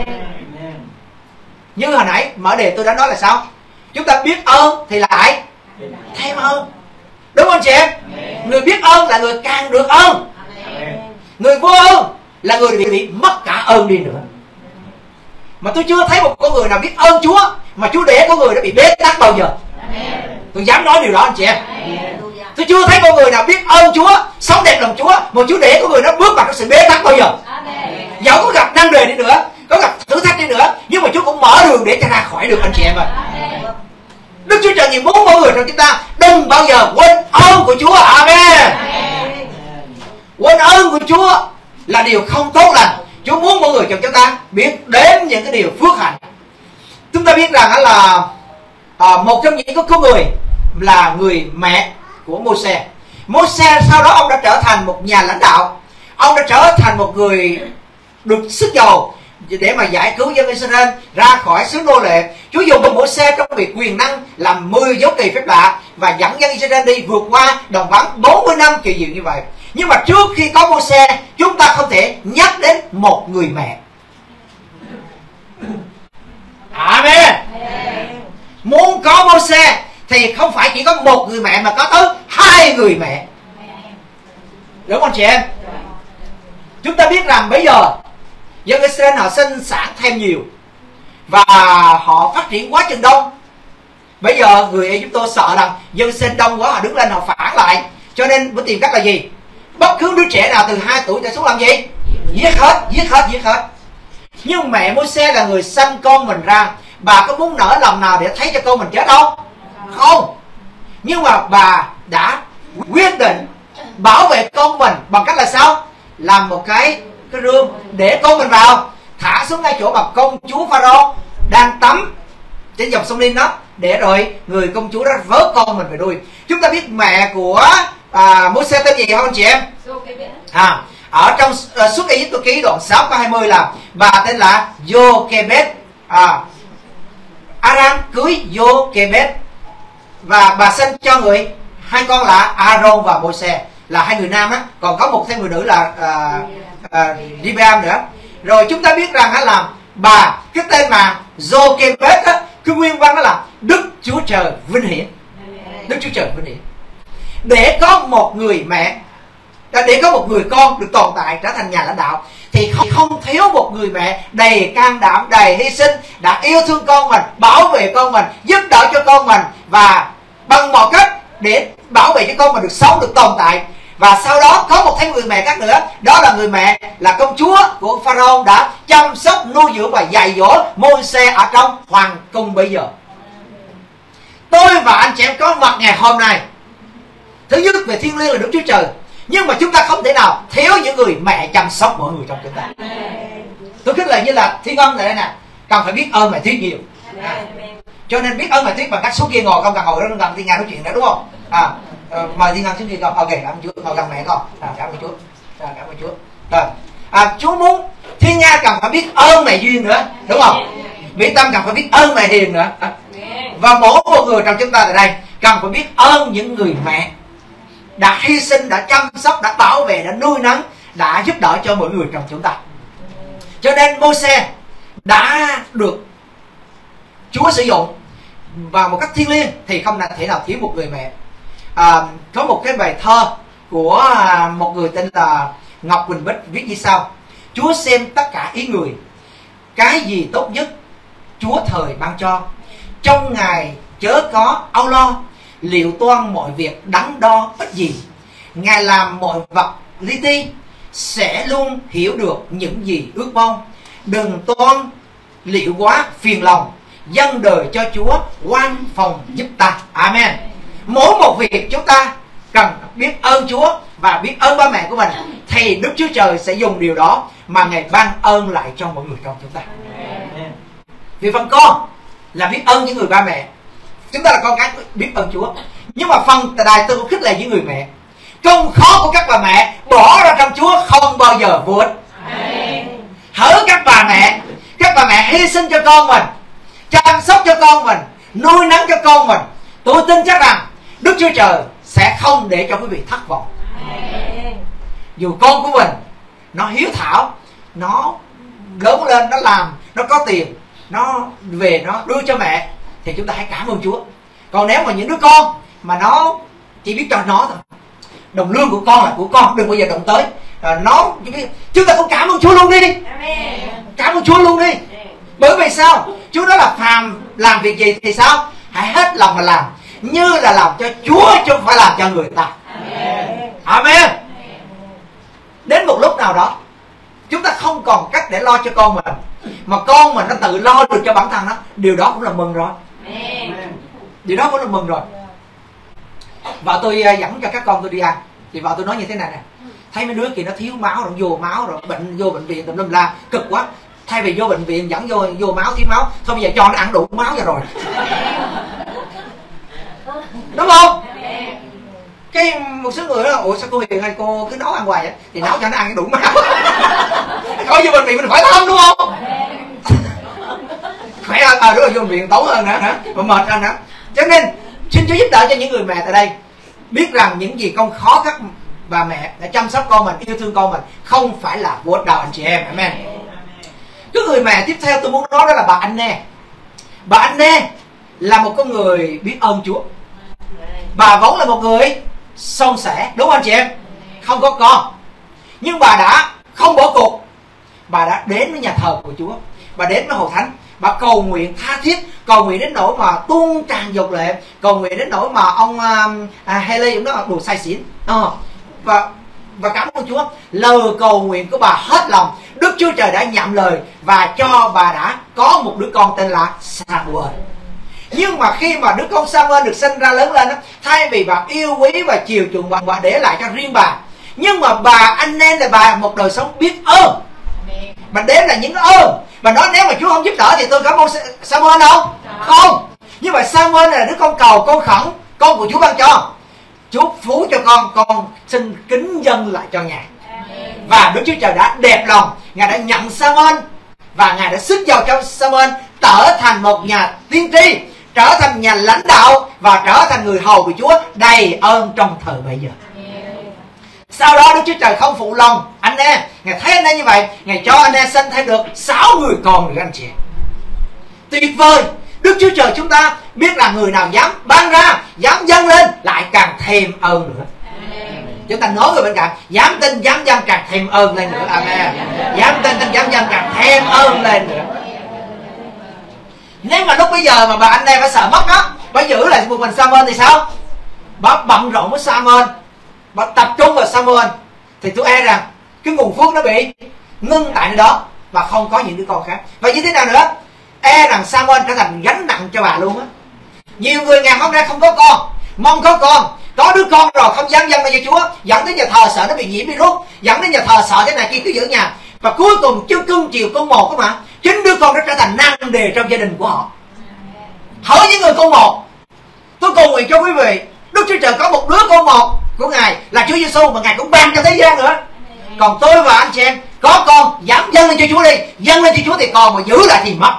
Như hồi nãy mở đề tôi đã nói là sao? Chúng ta biết ơn thì lại thêm ơn, đúng không chị em? Người biết ơn là người càng được ơn. Người vô ơn là người bị, bị mất cả ơn đi nữa. Mà tôi chưa thấy một con người nào biết ơn Chúa mà Chúa để con người đã bị bế tắc bao giờ. Tôi dám nói điều đó anh chị em. Tôi chưa thấy con người nào biết ơn Chúa, sống đẹp lòng Chúa mà Chúa để con người nó bước vào cái sự bế tắc bao giờ. Dẫu có gặp năng đề đi nữa, có gặp thử thách đi nữa, nhưng mà Chúa cũng mở đường để cho ra khỏi được anh chị em ơi. Đức Chúa Trời nhìn muốn mỗi người trong chúng ta đừng bao giờ quên ơn của Chúa. Amen. Quên ơn của Chúa là điều không tốt lành. Chúa muốn mỗi người trong chúng ta biết đến những cái điều phước hạnh. Chúng ta biết rằng là à, một trong những con người là người mẹ của Mô-se. Mô-se sau đó ông đã trở thành một nhà lãnh đạo. Ông đã trở thành một người được sức giàu để mà giải cứu dân Israel ra khỏi xứ nô lệ. Chúa dùng Mô-se trong việc quyền năng làm mười dấu kỳ phép lạ và dẫn dân Israel đi vượt qua đồng vắng bốn mươi năm kỳ diệu như vậy. Nhưng mà trước khi có Mô-se, chúng ta không thể nhắc đến một người mẹ. Amen. Muốn có Mô-se thì không phải chỉ có một người mẹ mà có tới hai người mẹ. Đúng không chị em? Chúng ta biết rằng bây giờ dân Israel họ sinh sản thêm nhiều và họ phát triển quá chừng đông. Bây giờ người Ai-Cập sợ rằng dân sinh đông quá, họ đứng lên họ phản lại, cho nên mới tìm cách là gì? Bất cứ đứa trẻ nào từ hai tuổi trở xuống làm gì? Giết hết, giết hết, giết hết. Nhưng mẹ Mô-se là người sanh con mình ra, bà có muốn nở lòng nào để thấy cho con mình chết không? Không. Nhưng mà bà đã quyết định bảo vệ con mình bằng cách là sao? Làm một cái cái rương để con mình vào, thả xuống ngay chỗ mà công chúa Pharaoh đang tắm trên dòng sông Nin đó, để rồi người công chúa đó vớt con mình về nuôi. Chúng ta biết mẹ của à, Mô-se tên gì không anh chị em? À, ở trong uh, Xuất Ai-Cập ký đoạn sáu câu hai mươi là bà tên là Jochebed. à, Aram cưới Jochebed và bà sinh cho người hai con là Aaron và Mô-se, là hai người nam á, còn có một thêm người nữ là uh, uh, Ribeam nữa. Rồi chúng ta biết rằng á, là bà cái tên mà Jochebed á, cái nguyên văn đó là Đức Chúa Trời vinh hiển. Đức Chúa Trời vinh hiển. Để có một người mẹ, để có một người con được tồn tại trở thành nhà lãnh đạo thì không, không thiếu một người mẹ đầy can đảm, đầy hy sinh, đã yêu thương con mình, bảo vệ con mình, giúp đỡ cho con mình và bằng mọi cách để bảo vệ cho con mình được sống, được tồn tại. Và sau đó có một thêm người mẹ khác nữa, đó là người mẹ là công chúa của Pharaoh đã chăm sóc, nuôi dưỡng và dạy dỗ Mô-se ở trong hoàng cung bây giờ. Tôi và anh chị em có mặt ngày hôm nay, thứ nhất về thiêng liêng là Đức Chúa Trời, nhưng mà chúng ta không thể nào thiếu những người mẹ chăm sóc mọi người trong chúng ta. Tôi khích lệ như là Thiên Ân này đây nè, cần phải biết ơn mẹ Tuyết nhiều. À, cho nên biết ơn mẹ Tuyết bằng cách xuống kia ngồi, không cần ngồi đó gần Thiên Nga nói chuyện nữa, đúng không? À, uh, mời Thiên Nga xuống kia con. Ok, cảm ơn Chúa, ngồi gần mẹ con. À, cảm ơn Chúa. À, cảm ơn Chúa. Rồi, à, Chúa muốn Thiên Nga cần phải biết ơn mẹ Duyên nữa, đúng không? Mỹ Tâm cần phải biết ơn mẹ Hiền nữa. À, và mỗi một người trong chúng ta tại đây cần phải biết ơn những người mẹ đã hy sinh, đã chăm sóc, đã bảo vệ, đã nuôi nấng, đã giúp đỡ cho mọi người trong chúng ta. Cho nên Mô-se đã được Chúa sử dụng vào một cách thiêng liêng thì không thể nào thiếu một người mẹ. À, có một cái bài thơ của một người tên là Ngọc Quỳnh Bích viết như sau: Chúa xem tất cả ý người, cái gì tốt nhất Chúa thời ban cho. Trong Ngài chớ có âu lo, liệu toan mọi việc đắn đo ít gì. Ngài làm mọi vật li ti, sẽ luôn hiểu được những gì ước mong. Đừng toan liệu quá phiền lòng, dâng đời cho Chúa quan phòng giúp ta. Amen. Mỗi một việc chúng ta cần biết ơn Chúa và biết ơn ba mẹ của mình, thì Đức Chúa Trời sẽ dùng điều đó mà Ngài ban ơn lại cho mọi người trong chúng ta. Vì phần con là biết ơn những người ba mẹ, chúng ta là con cái biết ơn Chúa. Nhưng mà phần đài tôi cũng khích lệ những người mẹ, công khó của các bà mẹ bỏ ra trong Chúa không bao giờ vô ích. Hỡi các bà mẹ, các bà mẹ hy sinh cho con mình, chăm sóc cho con mình, nuôi nấng cho con mình, tôi tin chắc rằng Đức Chúa Trời sẽ không để cho quý vị thất vọng. Dù con của mình nó hiếu thảo, nó lớn lên, nó làm, nó có tiền, nó về nó đưa cho mẹ, thì chúng ta hãy cảm ơn Chúa. Còn nếu mà những đứa con mà nó chỉ biết cho nó thôi, đồng lương của con là của con, đừng bao giờ động tới à, nó, chúng ta cũng cảm ơn Chúa luôn đi. Cảm ơn Chúa luôn đi. Bởi vì sao? Chúa nói là phàm làm việc gì thì sao? Hãy hết lòng mà làm, như là làm cho Chúa chứ không phải làm cho người ta. Amen. Đến một lúc nào đó chúng ta không còn cách để lo cho con mình, mà con mình nó tự lo được cho bản thân nó, điều đó cũng là mừng rồi. Điều đó cũng là mừng rồi. Vợ tôi dẫn cho các con tôi đi ăn, thì vợ tôi nói như thế này nè: thấy mấy đứa kia nó thiếu máu rồi, vô máu rồi, bệnh vô bệnh viện tùm lum la, cực quá. Thay vì vô bệnh viện dẫn vô vô máu thiếu máu, thôi bây giờ cho nó ăn đủ máu cho rồi. Đúng không? Cái một số người đó, ủa sao cô Hiền ơi, cô cứ nấu ăn hoài vậy? Thì nấu cho nó ăn đủ máu. Coi vô bệnh viện mình phải thăm đúng không? Khỏe hơn, à đúng rồi, vô bệnh viện tốn hơn nữa, hả? Mà mệt hơn nữa. Cho nên xin Chúa giúp đỡ cho những người mẹ tại đây biết rằng những gì con khó khăn bà mẹ để chăm sóc con mình, yêu thương con mình không phải là vô ích đâu anh chị em. Amen. Cái người mẹ tiếp theo tôi muốn nói đó là bà Anne. Bà Anne là một con người biết ơn Chúa. Bà vốn là một người son sẻ, đúng không anh chị em? Không có con, nhưng bà đã không bỏ cuộc. Bà đã đến với nhà thờ của Chúa, bà đến với hội thánh, bà cầu nguyện tha thiết, cầu nguyện đến nỗi mà tuôn tràn dục lệ, cầu nguyện đến nỗi mà ông à, Haley cũng nói đùa say xỉn. À, và và cảm ơn Chúa, lời cầu nguyện của bà hết lòng, Đức Chúa Trời đã nhận lời và cho bà đã có một đứa con tên là Samuel. Nhưng mà khi mà đứa con Samuel được sinh ra lớn lên, thay vì bà yêu quý và chiều chuộng bà, bà để lại cho riêng bà. Nhưng mà bà anh em là bà một đời sống biết ơn. Bà đếm là những ơn. Bà nói nếu mà Chúa không giúp đỡ thì tôi cảm ơn Samuel không? Không. Nhưng mà Samuel là đứa con cầu, con khẩn, con của Chúa ban cho. Chúa phú cho con, con xin kính dâng lại cho Ngài. Và Đức Chúa Trời đã đẹp lòng, Ngài đã nhận Samuel và Ngài đã sức giàu cho Samuel trở thành một nhà tiên tri, trở thành nhà lãnh đạo và trở thành người hầu của Chúa đầy ơn trong thời bây giờ. Sau đó Đức Chúa Trời không phụ lòng anh em, Ngài thấy anh em như vậy, Ngài cho anh em sinh thêm được sáu người con nữa anh chị. Tuyệt vời. Đức Chúa Trời chúng ta biết là người nào dám ban ra, dám dâng lên lại càng thêm ơn nữa. Chúng ta nói người bên cạnh, dám tin dám dâng càng thêm ơn lên nữa. Amen. Dám tin tin dám dâng càng thêm ơn lên nữa. Nếu mà lúc bây giờ mà bà anh em phải sợ mất đó, bà giữ lại một mình Samuel thì sao? Bà bận rộn với Samuel, bà tập trung vào Samuel, thì tôi e rằng cái nguồn phước nó bị ngưng tại nơi đó và không có những đứa con khác. Và như thế nào nữa? E rằng Samuel trở thành gánh nặng cho bà luôn á. Nhiều người ngày hôm nay không có con, mong có con, có đứa con rồi không dám dâng lên cho Chúa, dẫn đến nhà thờ sợ nó bị nhiễm virus, dẫn đến nhà thờ sợ thế này kia cứ giữ nhà, và cuối cùng chưa cưng chiều con một đó mà chính đứa con nó trở thành nan đề trong gia đình của họ. Hỏi những người con một, tôi cầu nguyện cho quý vị, Đức Chúa Trời có một đứa con một của Ngài là Chúa Giêsu mà Ngài cũng ban cho thế gian nữa. Còn tôi và anh chị em có con, dám dâng lên cho Chúa đi, dâng lên cho Chúa thì còn, mà giữ lại thì mất.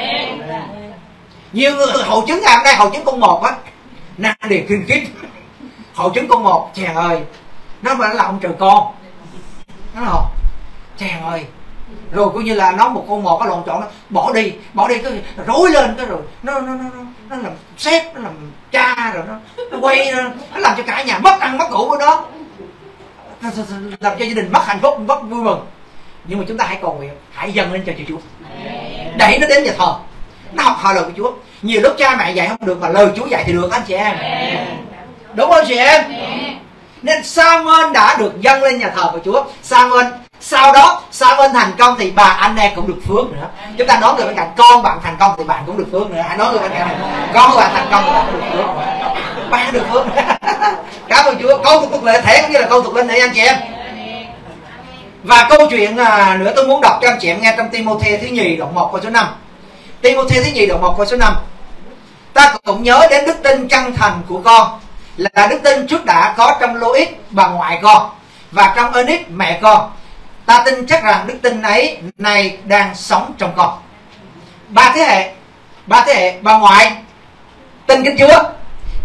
Nhiều người hội chứng ngày hôm nay, hội chứng con một á, nan đề kinh khiếp. Hội chứng con một, chàng ơi, nó mà là ông trời con, nó nói chàng ơi, rồi cũng như là nó một con một, nó lộn trộn, nó bỏ đi bỏ đi cái rối lên, cái rồi nó nó nó nó, nó làm sếp, nó làm cha, rồi nó nó quay, nó, nó làm cho cả nhà mất ăn mất ngủ với nó, làm cho gia đình mất hạnh phúc, mất vui mừng. Nhưng mà chúng ta hãy cầu nguyện, hãy dâng lên cho Chúa, đẩy nó đến nhà thờ, nó học hỏi lời của Chúa. Nhiều lúc cha mẹ dạy không được mà lời Chúa dạy thì được anh chị em. Đúng không chị em? Nên Samuel đã được dâng lên nhà thờ của Chúa. Samuel sau đó Samuel thành công thì bà Anne cũng được phước nữa. Chúng ta nói người bên cạnh, con bạn thành công thì bạn cũng được phước nữa. Hãy nói người bên cạnh, con của bạn thành công thì bạn cũng được phước. Bạn được phước. Cảm ơn Chúa. Câu thuộc lệ thể cũng như là câu thuộc linh này anh chị em. Và câu chuyện nữa tôi muốn đọc cho anh chị em nghe trong Ti-mô-thê thứ nhì đoạn một câu số năm. Ti-mô-thê thứ nhì đoạn một câu số năm. Ta cũng nhớ đến đức tin chân thành của con, là đức tin trước đã có trong Lô-ít bà ngoại con và trong Ơ-nít mẹ con. Ta tin chắc rằng đức tin ấy này đang sống trong con. Ba thế hệ, ba thế hệ, bà ngoại tin kính Chúa,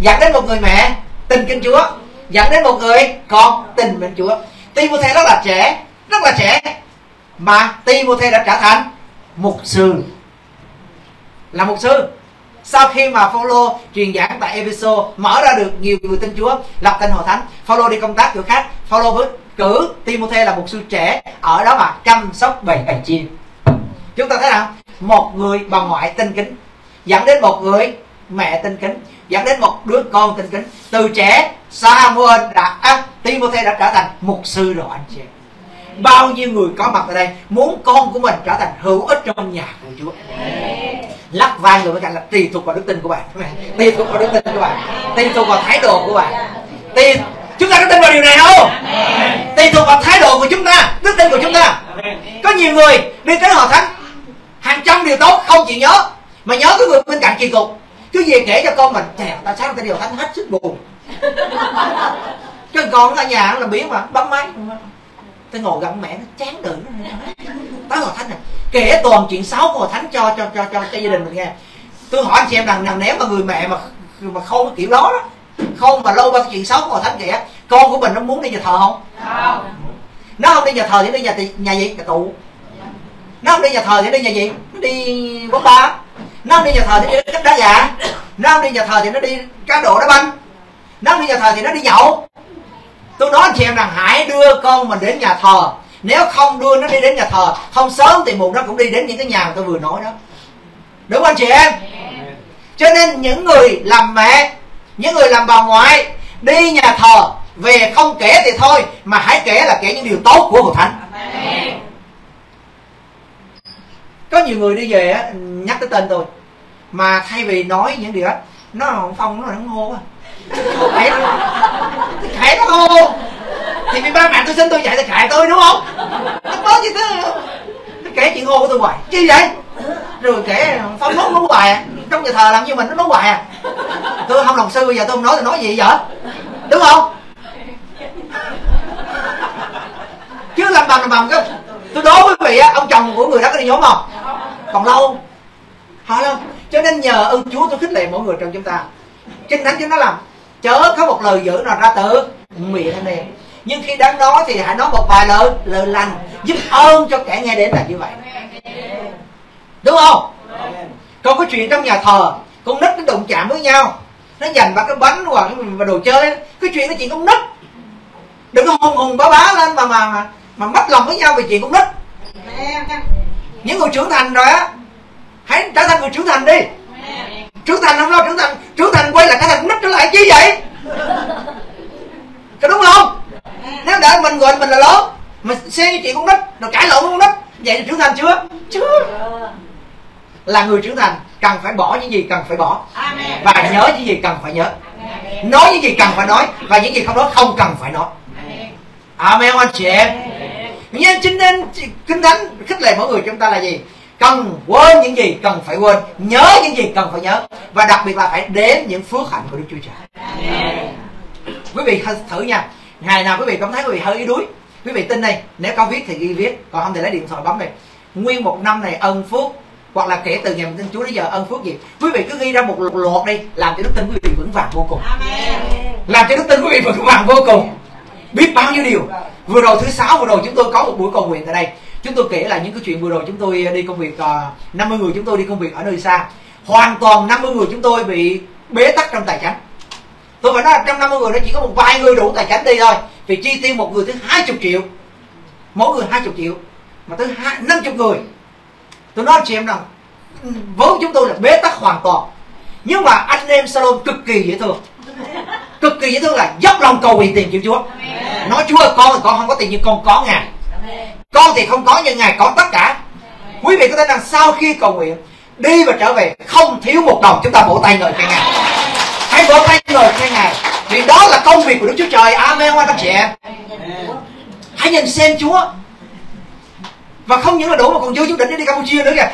dẫn đến một người mẹ tin kính Chúa, dẫn đến một người con tin mến Chúa. Timôthê rất là trẻ, rất là trẻ mà Timôthê đã trở thành mục sư, là mục sư. Sau khi mà Phaolô truyền giảng tại Ephesos, mở ra được nhiều người tin Chúa, lập thành hội thánh, Phaolô đi công tác chỗ khác, Phaolô với cử Timôthê là mục sư trẻ ở đó mà chăm sóc bầy bầy chiên. Chúng ta thấy nào, một người bà ngoại tin kính dẫn đến một người mẹ tin kính, dẫn đến một đứa con tin kính. Từ trẻ Samuel đã à, Timôthê đã trở thành mục sư rồi anh chị. Bao nhiêu người có mặt ở đây muốn con của mình trở thành hữu ích trong nhà của Chúa. Lắc vai người bên cạnh là tùy thuộc vào đức tin của bạn, tùy thuộc vào đức tin của bạn, tùy thuộc vào thái độ của bạn. Tùy chúng ta có tin vào điều này không? Tùy thuộc vào thái độ của chúng ta, đức tin của chúng ta. Có nhiều người đi tới hội thánh hàng trăm điều tốt không chịu nhớ, mà nhớ cái người bên cạnh kỳ cục, cứ về kể cho con mình, trời tại sao người ta đi hội thánh hết sức buồn. Chứ con ở nhà là biến mà bấm máy, tôi ngồi gần mẹ nó chán đời nó. Tới hội thánh này kể toàn chuyện xấu của hội thánh cho cho cho cho cho gia đình mình nghe. Tôi hỏi anh chị em rằng nào, nếu mà người mẹ mà mà không cái kiểu đó đó, không mà lâu bao chuyện xấu của hội thánh kìa, con của mình nó muốn đi nhà thờ không? Không. Nó không đi nhà thờ thì đi nhà nhà gì? Nhà tụ. Nó không đi nhà thờ thì đi nhà gì? Nó đi quán bar. Nó không đi nhà thờ thì đi đá gà. Nó không đi nhà thờ thì nó đi cá độ đá banh. Nó không đi nhà thờ thì nó đi nhậu. Tôi nói anh chị em rằng hãy đưa con mình đến nhà thờ. Nếu không đưa nó đi đến nhà thờ, không sớm thì muộn nó cũng đi đến những cái nhà mà tôi vừa nói đó. Đúng không anh chị em? Cho nên những người làm mẹ, những người làm bà ngoại đi nhà thờ về không kể thì thôi, mà hãy kể là kể những điều tốt của hội thánh. Có nhiều người đi về á, nhắc tới tên tôi, mà thay vì nói những điều đó, nó Phong nó nó hô á, khải nó hô, thì vì ba mẹ tôi xin tôi dạy thì khải tôi đúng không? Nó nói gì thế? Nó kể chuyện hô của tôi hoài, chi vậy? Rồi kể Phong nói nói hoài à, trong nhà thờ làm như mình nó nói hoài à. Tôi không làm sư bây giờ tôi không nói tôi nói gì vậy? Đúng không? Chứ làm bằng làm bằng cơ. Tôi đố quý vị á, ông chồng của người đó có đi nhóm không? Còn lâu. Phải không? Cho nên nhờ ơn Chúa tôi khích lệ mỗi người trong chúng ta. Kinh Thánh chúng nó làm chớ có một lời dữ nào ra từ miệng anh em, nhưng khi đang nói thì hãy nói một vài lời lời lành, giúp ơn cho kẻ nghe đến là như vậy. Đúng không? Còn có chuyện trong nhà thờ, con nít nó đụng chạm với nhau, nó giành ba cái bánh hoặc cái đồ chơi, cái chuyện đó chuyện con nít. Đừng có hùng hùng bá bá lên mà mà mà, mà mất lòng với nhau vì chuyện con nít. Những người trưởng thành rồi á, hãy trở thành người trưởng thành đi. Trưởng thành không lo trưởng thành, trưởng thành quay lại trở thành con nít trở lại chi vậy? Có đúng không? Nếu đã mình gọi mình là lớn, mà xem như chuyện con nít, rồi cãi lộn với con nít, vậy là trưởng thành chưa? Chưa. Là người trưởng thành cần phải bỏ những gì cần phải bỏ, và nhớ những gì cần phải nhớ, nói những gì cần phải nói, và những gì không nói không cần phải nói. Amen anh chị em. Nhưng chính nên Kinh Thánh khích lệ mỗi người chúng ta là gì? Cần quên những gì cần phải quên, nhớ những gì cần phải nhớ, và đặc biệt là phải đến những phước hạnh của Đức Chúa Trời. Quý vị thử nha, ngày nào quý vị cảm thấy quý vị hơi yếu đuối, quý vị tin đây, nếu có viết thì ghi viết, còn không thì lấy điện thoại bấm này. Nguyên một năm này ân phước, hoặc là kể từ ngày mình tin Chúa đến giờ ân phước gì, quý vị cứ ghi ra một loạt đi, làm cho đức tin quý vị vững vàng vô cùng. Làm cho đức tin quý vị vững vàng vô cùng. Biết bao nhiêu điều. Vừa rồi thứ sáu vừa rồi chúng tôi có một buổi cầu nguyện tại đây. Chúng tôi kể là những cái chuyện vừa rồi chúng tôi đi công việc, uh, năm mươi người chúng tôi đi công việc ở nơi xa. Hoàn toàn năm mươi người chúng tôi bị bế tắc trong tài chính. Tôi phải nói là trong năm mươi người nó chỉ có một vài người đủ tài chính đi thôi. Vì chi tiêu một người tới hai mươi triệu, mỗi người hai mươi triệu, mà tới năm mươi người. Tôi nói chị em rằng vốn chúng tôi là bế tắc hoàn toàn. Nhưng mà anh em Salon cực kỳ dễ thương, cực kỳ dễ thương là dốc lòng cầu nguyện tìm kiếm Chúa. Nói Chúa ơi, con thì con không có tiền nhưng con có Ngài, con thì không có nhưng Ngài có tất cả. Quý vị có thể rằng sau khi cầu nguyện đi và trở về không thiếu một đồng, chúng ta vỗ tay ngợi khen Ngài. Hãy vỗ tay ngợi khen Ngài, vì đó là công việc của Đức Chúa Trời. Amen các chị em. Hãy nhìn xem Chúa. Và không những là đủ mà còn chưa, chúng định đi Campuchia nữa kìa.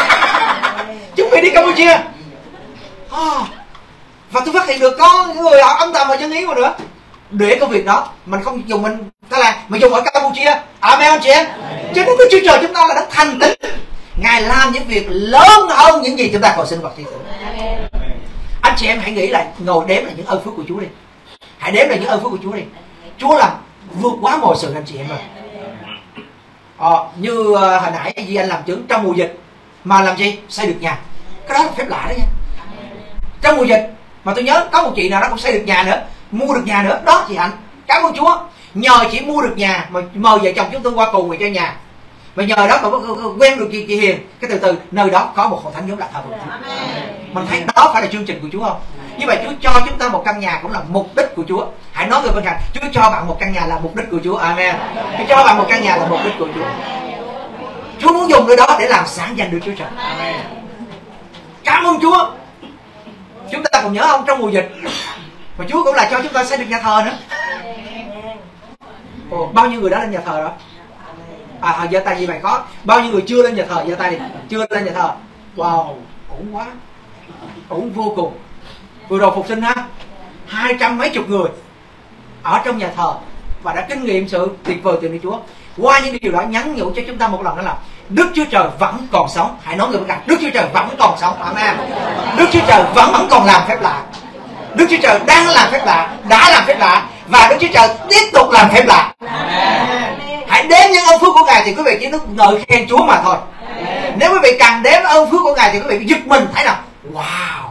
Chúng mình đi Campuchia. Oh. Và tôi phát hiện được có những người họ âm thầm vào chân ý mà nữa. Để công việc đó mình không dùng mình ta là mình dùng ở Campuchia. Amen anh chị em. Cho nên Đức Chúa Trời chúng ta là đã thành tín, Ngài làm những việc lớn hơn những gì chúng ta còn xin vật thi tử. Anh chị em hãy nghĩ là ngồi đếm là những ơn phước của Chúa đi. Hãy đếm là những ơn phước của Chúa đi. Chúa làm vượt quá mọi sự anh chị em ơi. Ờ, như uh, hồi nãy Duy Anh làm chứng trong mùa dịch mà làm gì? Xây được nhà. Cái đó là phép lạ đó nha. Trong mùa dịch mà tôi nhớ có một chị nào đó cũng xây được nhà nữa, mua được nhà nữa. Đó chị Hạnh, cảm ơn Chúa. Nhờ chị mua được nhà mà mời vợ chồng chúng tôi qua cùng về cho nhà. Và nhờ đó còn quen được chị, chị Hiền. Cái từ từ nơi đó có một hội thánh nhóm lạc thờ. Mình thấy đó phải là chương trình của Chúa không? Như vậy Chúa cho chúng ta một căn nhà cũng là mục đích của Chúa. Hãy nói người bên cạnh, Chúa cho bạn một căn nhà là mục đích của Chúa. Amen. Chúa cho bạn một căn nhà là mục đích của Chúa. Chúa muốn dùng nơi đó để làm sáng danh được Chúa Trời. Cảm ơn Chúa. Chúng ta còn nhớ không, trong mùa dịch mà Chúa cũng là cho chúng ta xây được nhà thờ nữa. Ồ, bao nhiêu người đã lên nhà thờ đó? À, à giơ tay gì vậy có? Bao nhiêu người chưa lên nhà thờ? Giơ tay đi. Chưa lên nhà thờ. Wow, ổn quá. Ổn vô cùng. Vừa rồi phục sinh ha, hai trăm mấy chục người ở trong nhà thờ và đã kinh nghiệm sự tuyệt vời từ Đức Chúa. Qua những điều đó nhắn nhủ cho chúng ta một lần đó là Đức Chúa Trời vẫn còn sống. Hãy nói người bên cạnh, Đức Chúa Trời vẫn còn sống. Amen. Đức Chúa Trời vẫn vẫn còn làm phép lạ. Đức Chúa Trời đang làm phép lạ, đã làm phép lạ và Đức Chúa Trời tiếp tục làm phép lạ. Hãy đếm những ơn phước của Ngài thì quý vị chỉ nước ngợi khen Chúa mà thôi. Nếu quý vị càng đếm ơn phước của Ngài thì quý vị giật mình thấy nào, wow,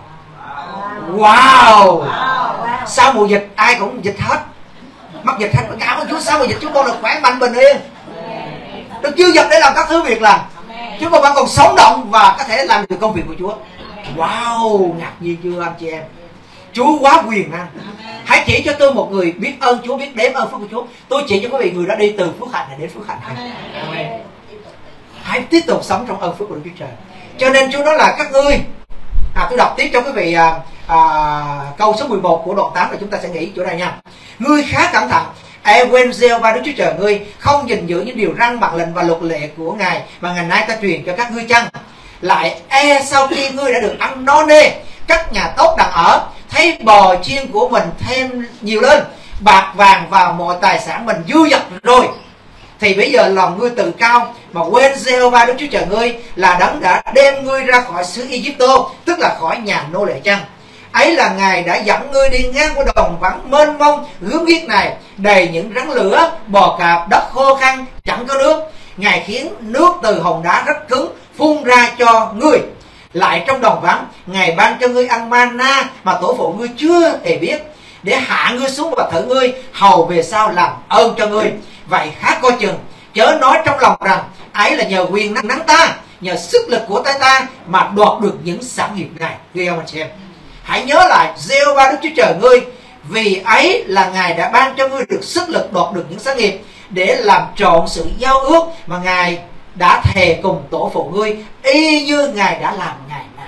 wow. Sau mùa dịch ai cũng dịch hết, mắc dịch hết. Cảm ơn Chúa, sau mùa dịch chúng con được khỏe mạnh bình yên, được chưa dập để làm các thứ việc làm. Chúng con vẫn còn sống động và có thể làm được công việc của Chúa. Wow, ngạc nhiên chưa anh chị em? Chúa quá quyền năng. Hãy chỉ cho tôi một người biết ơn Chúa, biết đếm ơn phước của Chúa. Tôi chỉ cho quý vị người đã đi từ phước hạnh này đến phước hạnh này. Hãy tiếp tục sống trong ơn phước của Đức Chúa Trời. Cho nên Chúa nói là các ngươi. À, tôi đọc tiếp cho quý vị à, à, câu số mười một của đoạn tám, là chúng ta sẽ nghĩ chỗ này nha. Ngươi khá cẩn thận, e quên gieo va Đức Chúa Trời ngươi, không gìn giữ những điều răn mạng lệnh và luật lệ của Ngài mà ngày nay ta truyền cho các ngươi chăng? Lại e sau khi ngươi đã được ăn no nê, các nhà tốt đặng ở, thấy bò chiên của mình thêm nhiều lên, bạc vàng và mọi tài sản mình dư dật rồi, thì bây giờ lòng ngươi tự cao mà quên Giê-hô-va Đức Chúa Trời ngươi là đấng đã đem ngươi ra khỏi xứ Ai-cập, tức là khỏi nhà nô lệ chăng? Ấy là Ngài đã dẫn ngươi đi ngang qua đồng vắng mênh mông gớm ghiếc này, đầy những rắn lửa, bò cạp, đất khô khăn chẳng có nước. Ngài khiến nước từ hòn đá rất cứng phun ra cho ngươi. Lại trong đồng vắng, Ngài ban cho ngươi ăn manna mà tổ phụ ngươi chưa hề biết, để hạ ngươi xuống và thử ngươi, hầu về sau làm ơn cho ngươi. Vậy khá coi chừng, chớ nói trong lòng rằng ấy là nhờ quyền năng ta, nhờ sức lực của tay ta mà đoạt được những sản nghiệp này. Ghê không anh chị em? Hãy nhớ lại Giê-hô-va Đức Chúa Trời ngươi, vì ấy là Ngài đã ban cho ngươi được sức lực đoạt được những sản nghiệp, để làm trọn sự giao ước mà Ngài đã thề cùng tổ phụ ngươi, y như Ngài đã làm ngày này.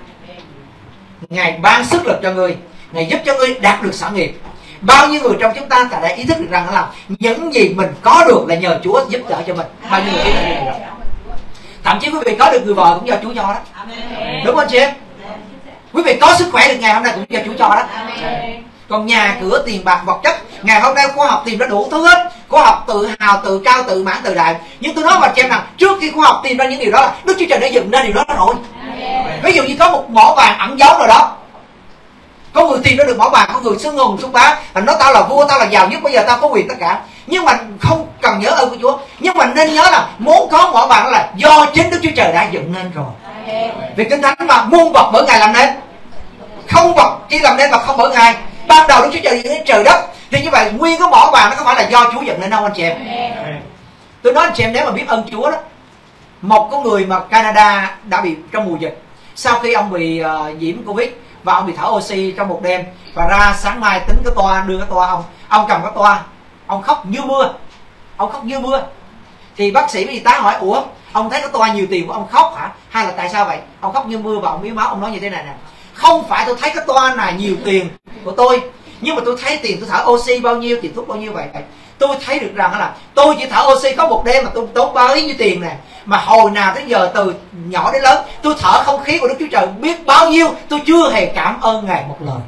Ngài ban sức lực cho ngươi, Ngài giúp cho ngươi đạt được sản nghiệp. Bao nhiêu người trong chúng ta đã ý thức được rằng là những gì mình có được là nhờ Chúa giúp đỡ cho mình. Bao nhiêu người ý thức được đó. Thậm chí quý vị có được người vợ cũng do Chúa cho đó. Đúng không chị em? Quý vị có sức khỏe được ngày hôm nay cũng do Chúa cho đó. Còn nhà cửa tiền bạc vật chất, ngày hôm nay khoa học tìm ra đủ thứ hết. Khoa học tự hào, tự cao, tự mãn, tự đại. Nhưng tôi nói bà chị em rằng trước khi khoa học tìm ra những điều đó là Đức Chúa Trời đã dựng ra điều đó rồi. Ví dụ như có một mỏ vàng ẩn giấu nào đó, có người tìm ra được mỏ vàng, có người xưng hùng xưng bá, nói tao là vua, tao là giàu nhất, bây giờ tao có quyền tất cả. Nhưng mà không cần nhớ ơn của Chúa. Nhưng mà nên nhớ là muốn có mỏ vàng là do chính Đức Chúa Trời đã dựng nên rồi. Vì Kinh Thánh mà muôn vật bởi Ngài làm nên, không vật chỉ làm nên mà không bởi Ngài. Ban đầu Đức Chúa Trời dựng nên trời đất, thì như vậy nguyên cái mỏ vàng nó có phải là do Chúa dựng nên không anh chị em? Tôi nói anh chị em, nếu mà biết ơn Chúa đó, một con người mà Canada đã bị trong mùa dịch, sau khi ông bị uh, nhiễm Covid và ông bị thở oxy trong một đêm, và ra sáng mai tính cái toa, đưa cái toa ông, ông cầm cái toa, ông khóc như mưa, ông khóc như mưa. Thì bác sĩ y tá hỏi, ủa ông thấy cái toa nhiều tiền của ông khóc hả, hay là tại sao vậy? Ông khóc như mưa và ông yếu máu. Ông nói như thế này nè: không phải tôi thấy cái toa này nhiều tiền của tôi, nhưng mà tôi thấy tiền tôi thở oxy bao nhiêu, tiền thuốc bao nhiêu vậy. Tôi thấy được rằng là tôi chỉ thở oxy có một đêm mà tôi tốn bao nhiêu tiền nè, mà hồi nào tới giờ từ nhỏ đến lớn tôi thở không khí của Đức Chúa Trời biết bao nhiêu, tôi chưa hề cảm ơn Ngài một lời.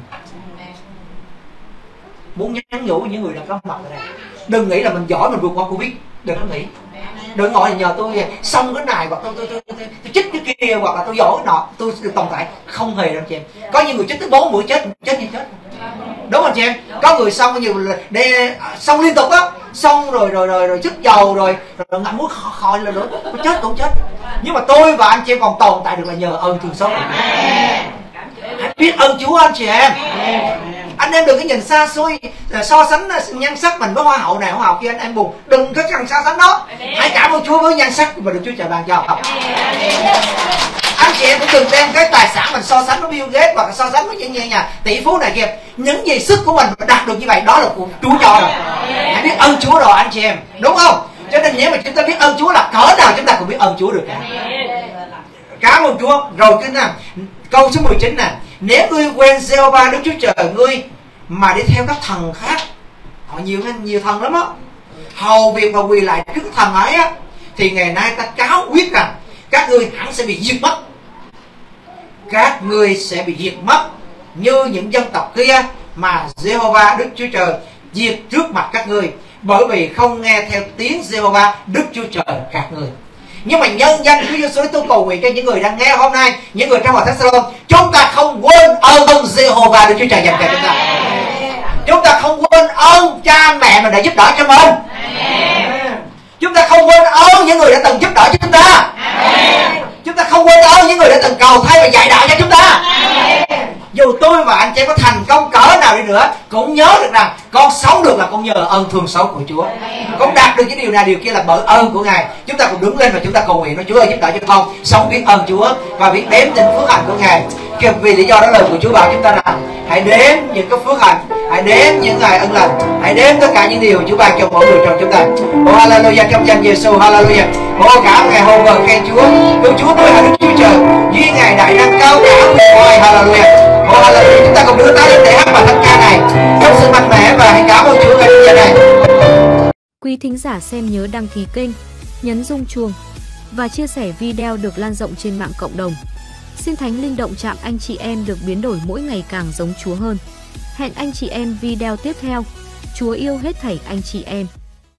Muốn nhắn nhủ những người đang có mặt ở đây, đừng nghĩ là mình giỏi mình vượt qua Covid, đừng có nghĩ. Đừng gọi là nhờ tôi xong cái này hoặc tôi tôi tôi, tôi, tôi, tôi chích cái cái kia, hoặc là tôi giỏi cái nọ, tôi được tồn tại. Không hề đâu chị em. Có những người chết tới bốn mũi chết chết như chết, đúng không chị em? Có người xong nhiều để xong liên tục á, xong rồi rồi rồi rồi chất dầu rồi rồi ngậm muối khói là nữa, chết cũng chết. Nhưng mà tôi và anh chị em còn tồn tại được là nhờ ơn thương xót. Hãy biết ơn Chúa anh chị em. Anh em đừng có nhìn xa xôi, so sánh nhan sắc mình với hoa hậu này hoa hậu kia, anh em buồn. Đừng có cần so sánh đó. Hãy cảm ơn Chúa với nhan sắc mà được Chúa trời ban cho. Anh chị em cũng đừng đem cái tài sản mình so sánh với Bill Gates hoặc so sánh với những nhà tỷ phú này kia. Những gì sức của mình đạt được như vậy đó là của Chúa cho rồi. Hãy biết ơn Chúa rồi anh chị em, đúng không? Cho nên nếu mà chúng ta biết ơn Chúa là cỡ nào chúng ta cũng biết ơn Chúa được cả. Cảm ơn Chúa. Rồi cái nào câu số mười chín nè, nếu ngươi quên Giê-hô-va Đức Chúa Trời ngươi mà đi theo các thần khác, họ nhiều nhiều thần lắm á, hầu việc và quỳ lại trước thần ấy á, thì ngày nay ta cáo quyết rằng các ngươi hẳn sẽ bị diệt mất. Các ngươi sẽ bị diệt mất như những dân tộc kia mà Giê-hô-va Đức Chúa Trời diệt trước mặt các ngươi, bởi vì không nghe theo tiếng Giê-hô-va Đức Chúa Trời các ngươi. Nhưng mà nhân danh Chúa Giêsu tôi cầu nguyện cho những người đang nghe hôm nay, những người trong hội thánh Salom, chúng ta không quên ơn Giê-hô-va Đức Chúa Trời dành cho chúng ta. Chúng ta không quên ơn cha mẹ mình đã giúp đỡ cho mình. Chúng ta không quên ơn những người đã từng giúp đỡ cho chúng ta. Chúng ta không quên ơn những người đã từng cầu thay và dạy đạo cho chúng ta. Dù tôi và anh chị có thành công cỡ nào đi nữa, cũng nhớ được rằng con sống được là con nhờ ơn thương xót của Chúa. Con đạt được những điều này điều kia là bởi ơn của Ngài. Chúng ta cùng đứng lên và chúng ta cầu nguyện nói: Chúa ơi, giúp đỡ cho con sống biết ơn Chúa và biết đếm trên phước hạnh của Ngài. Vì lý do đó lời của Chúa bảo chúng ta rằng hãy đếm những cái phước hạnh, hãy đếm những ngày ân lành, hãy đếm tất cả những điều Chúa ban cho mỗi người trong chúng ta. Oh hallelujah, trong danh Giêsu, hallelujah. Oh cả ngày hôm ngời khen Chúa, cứu Chúa tôi là Đức Chúa Trời, duy Ngài đại năng cao cả huyền oai, hallelujah. Oh hallelujah, chúng ta cùng đưa tay lên để hát bài thánh ca này trong sự mạnh mẽ và hãy cảm ơn Chúa ngày hôm nay. Quý thính giả xem nhớ đăng ký kênh, nhấn rung chuông và chia sẻ video được lan rộng trên mạng cộng đồng. Xin Thánh Linh động chạm anh chị em được biến đổi mỗi ngày càng giống Chúa hơn. Hẹn anh chị em video tiếp theo. Chúa yêu hết thảy anh chị em.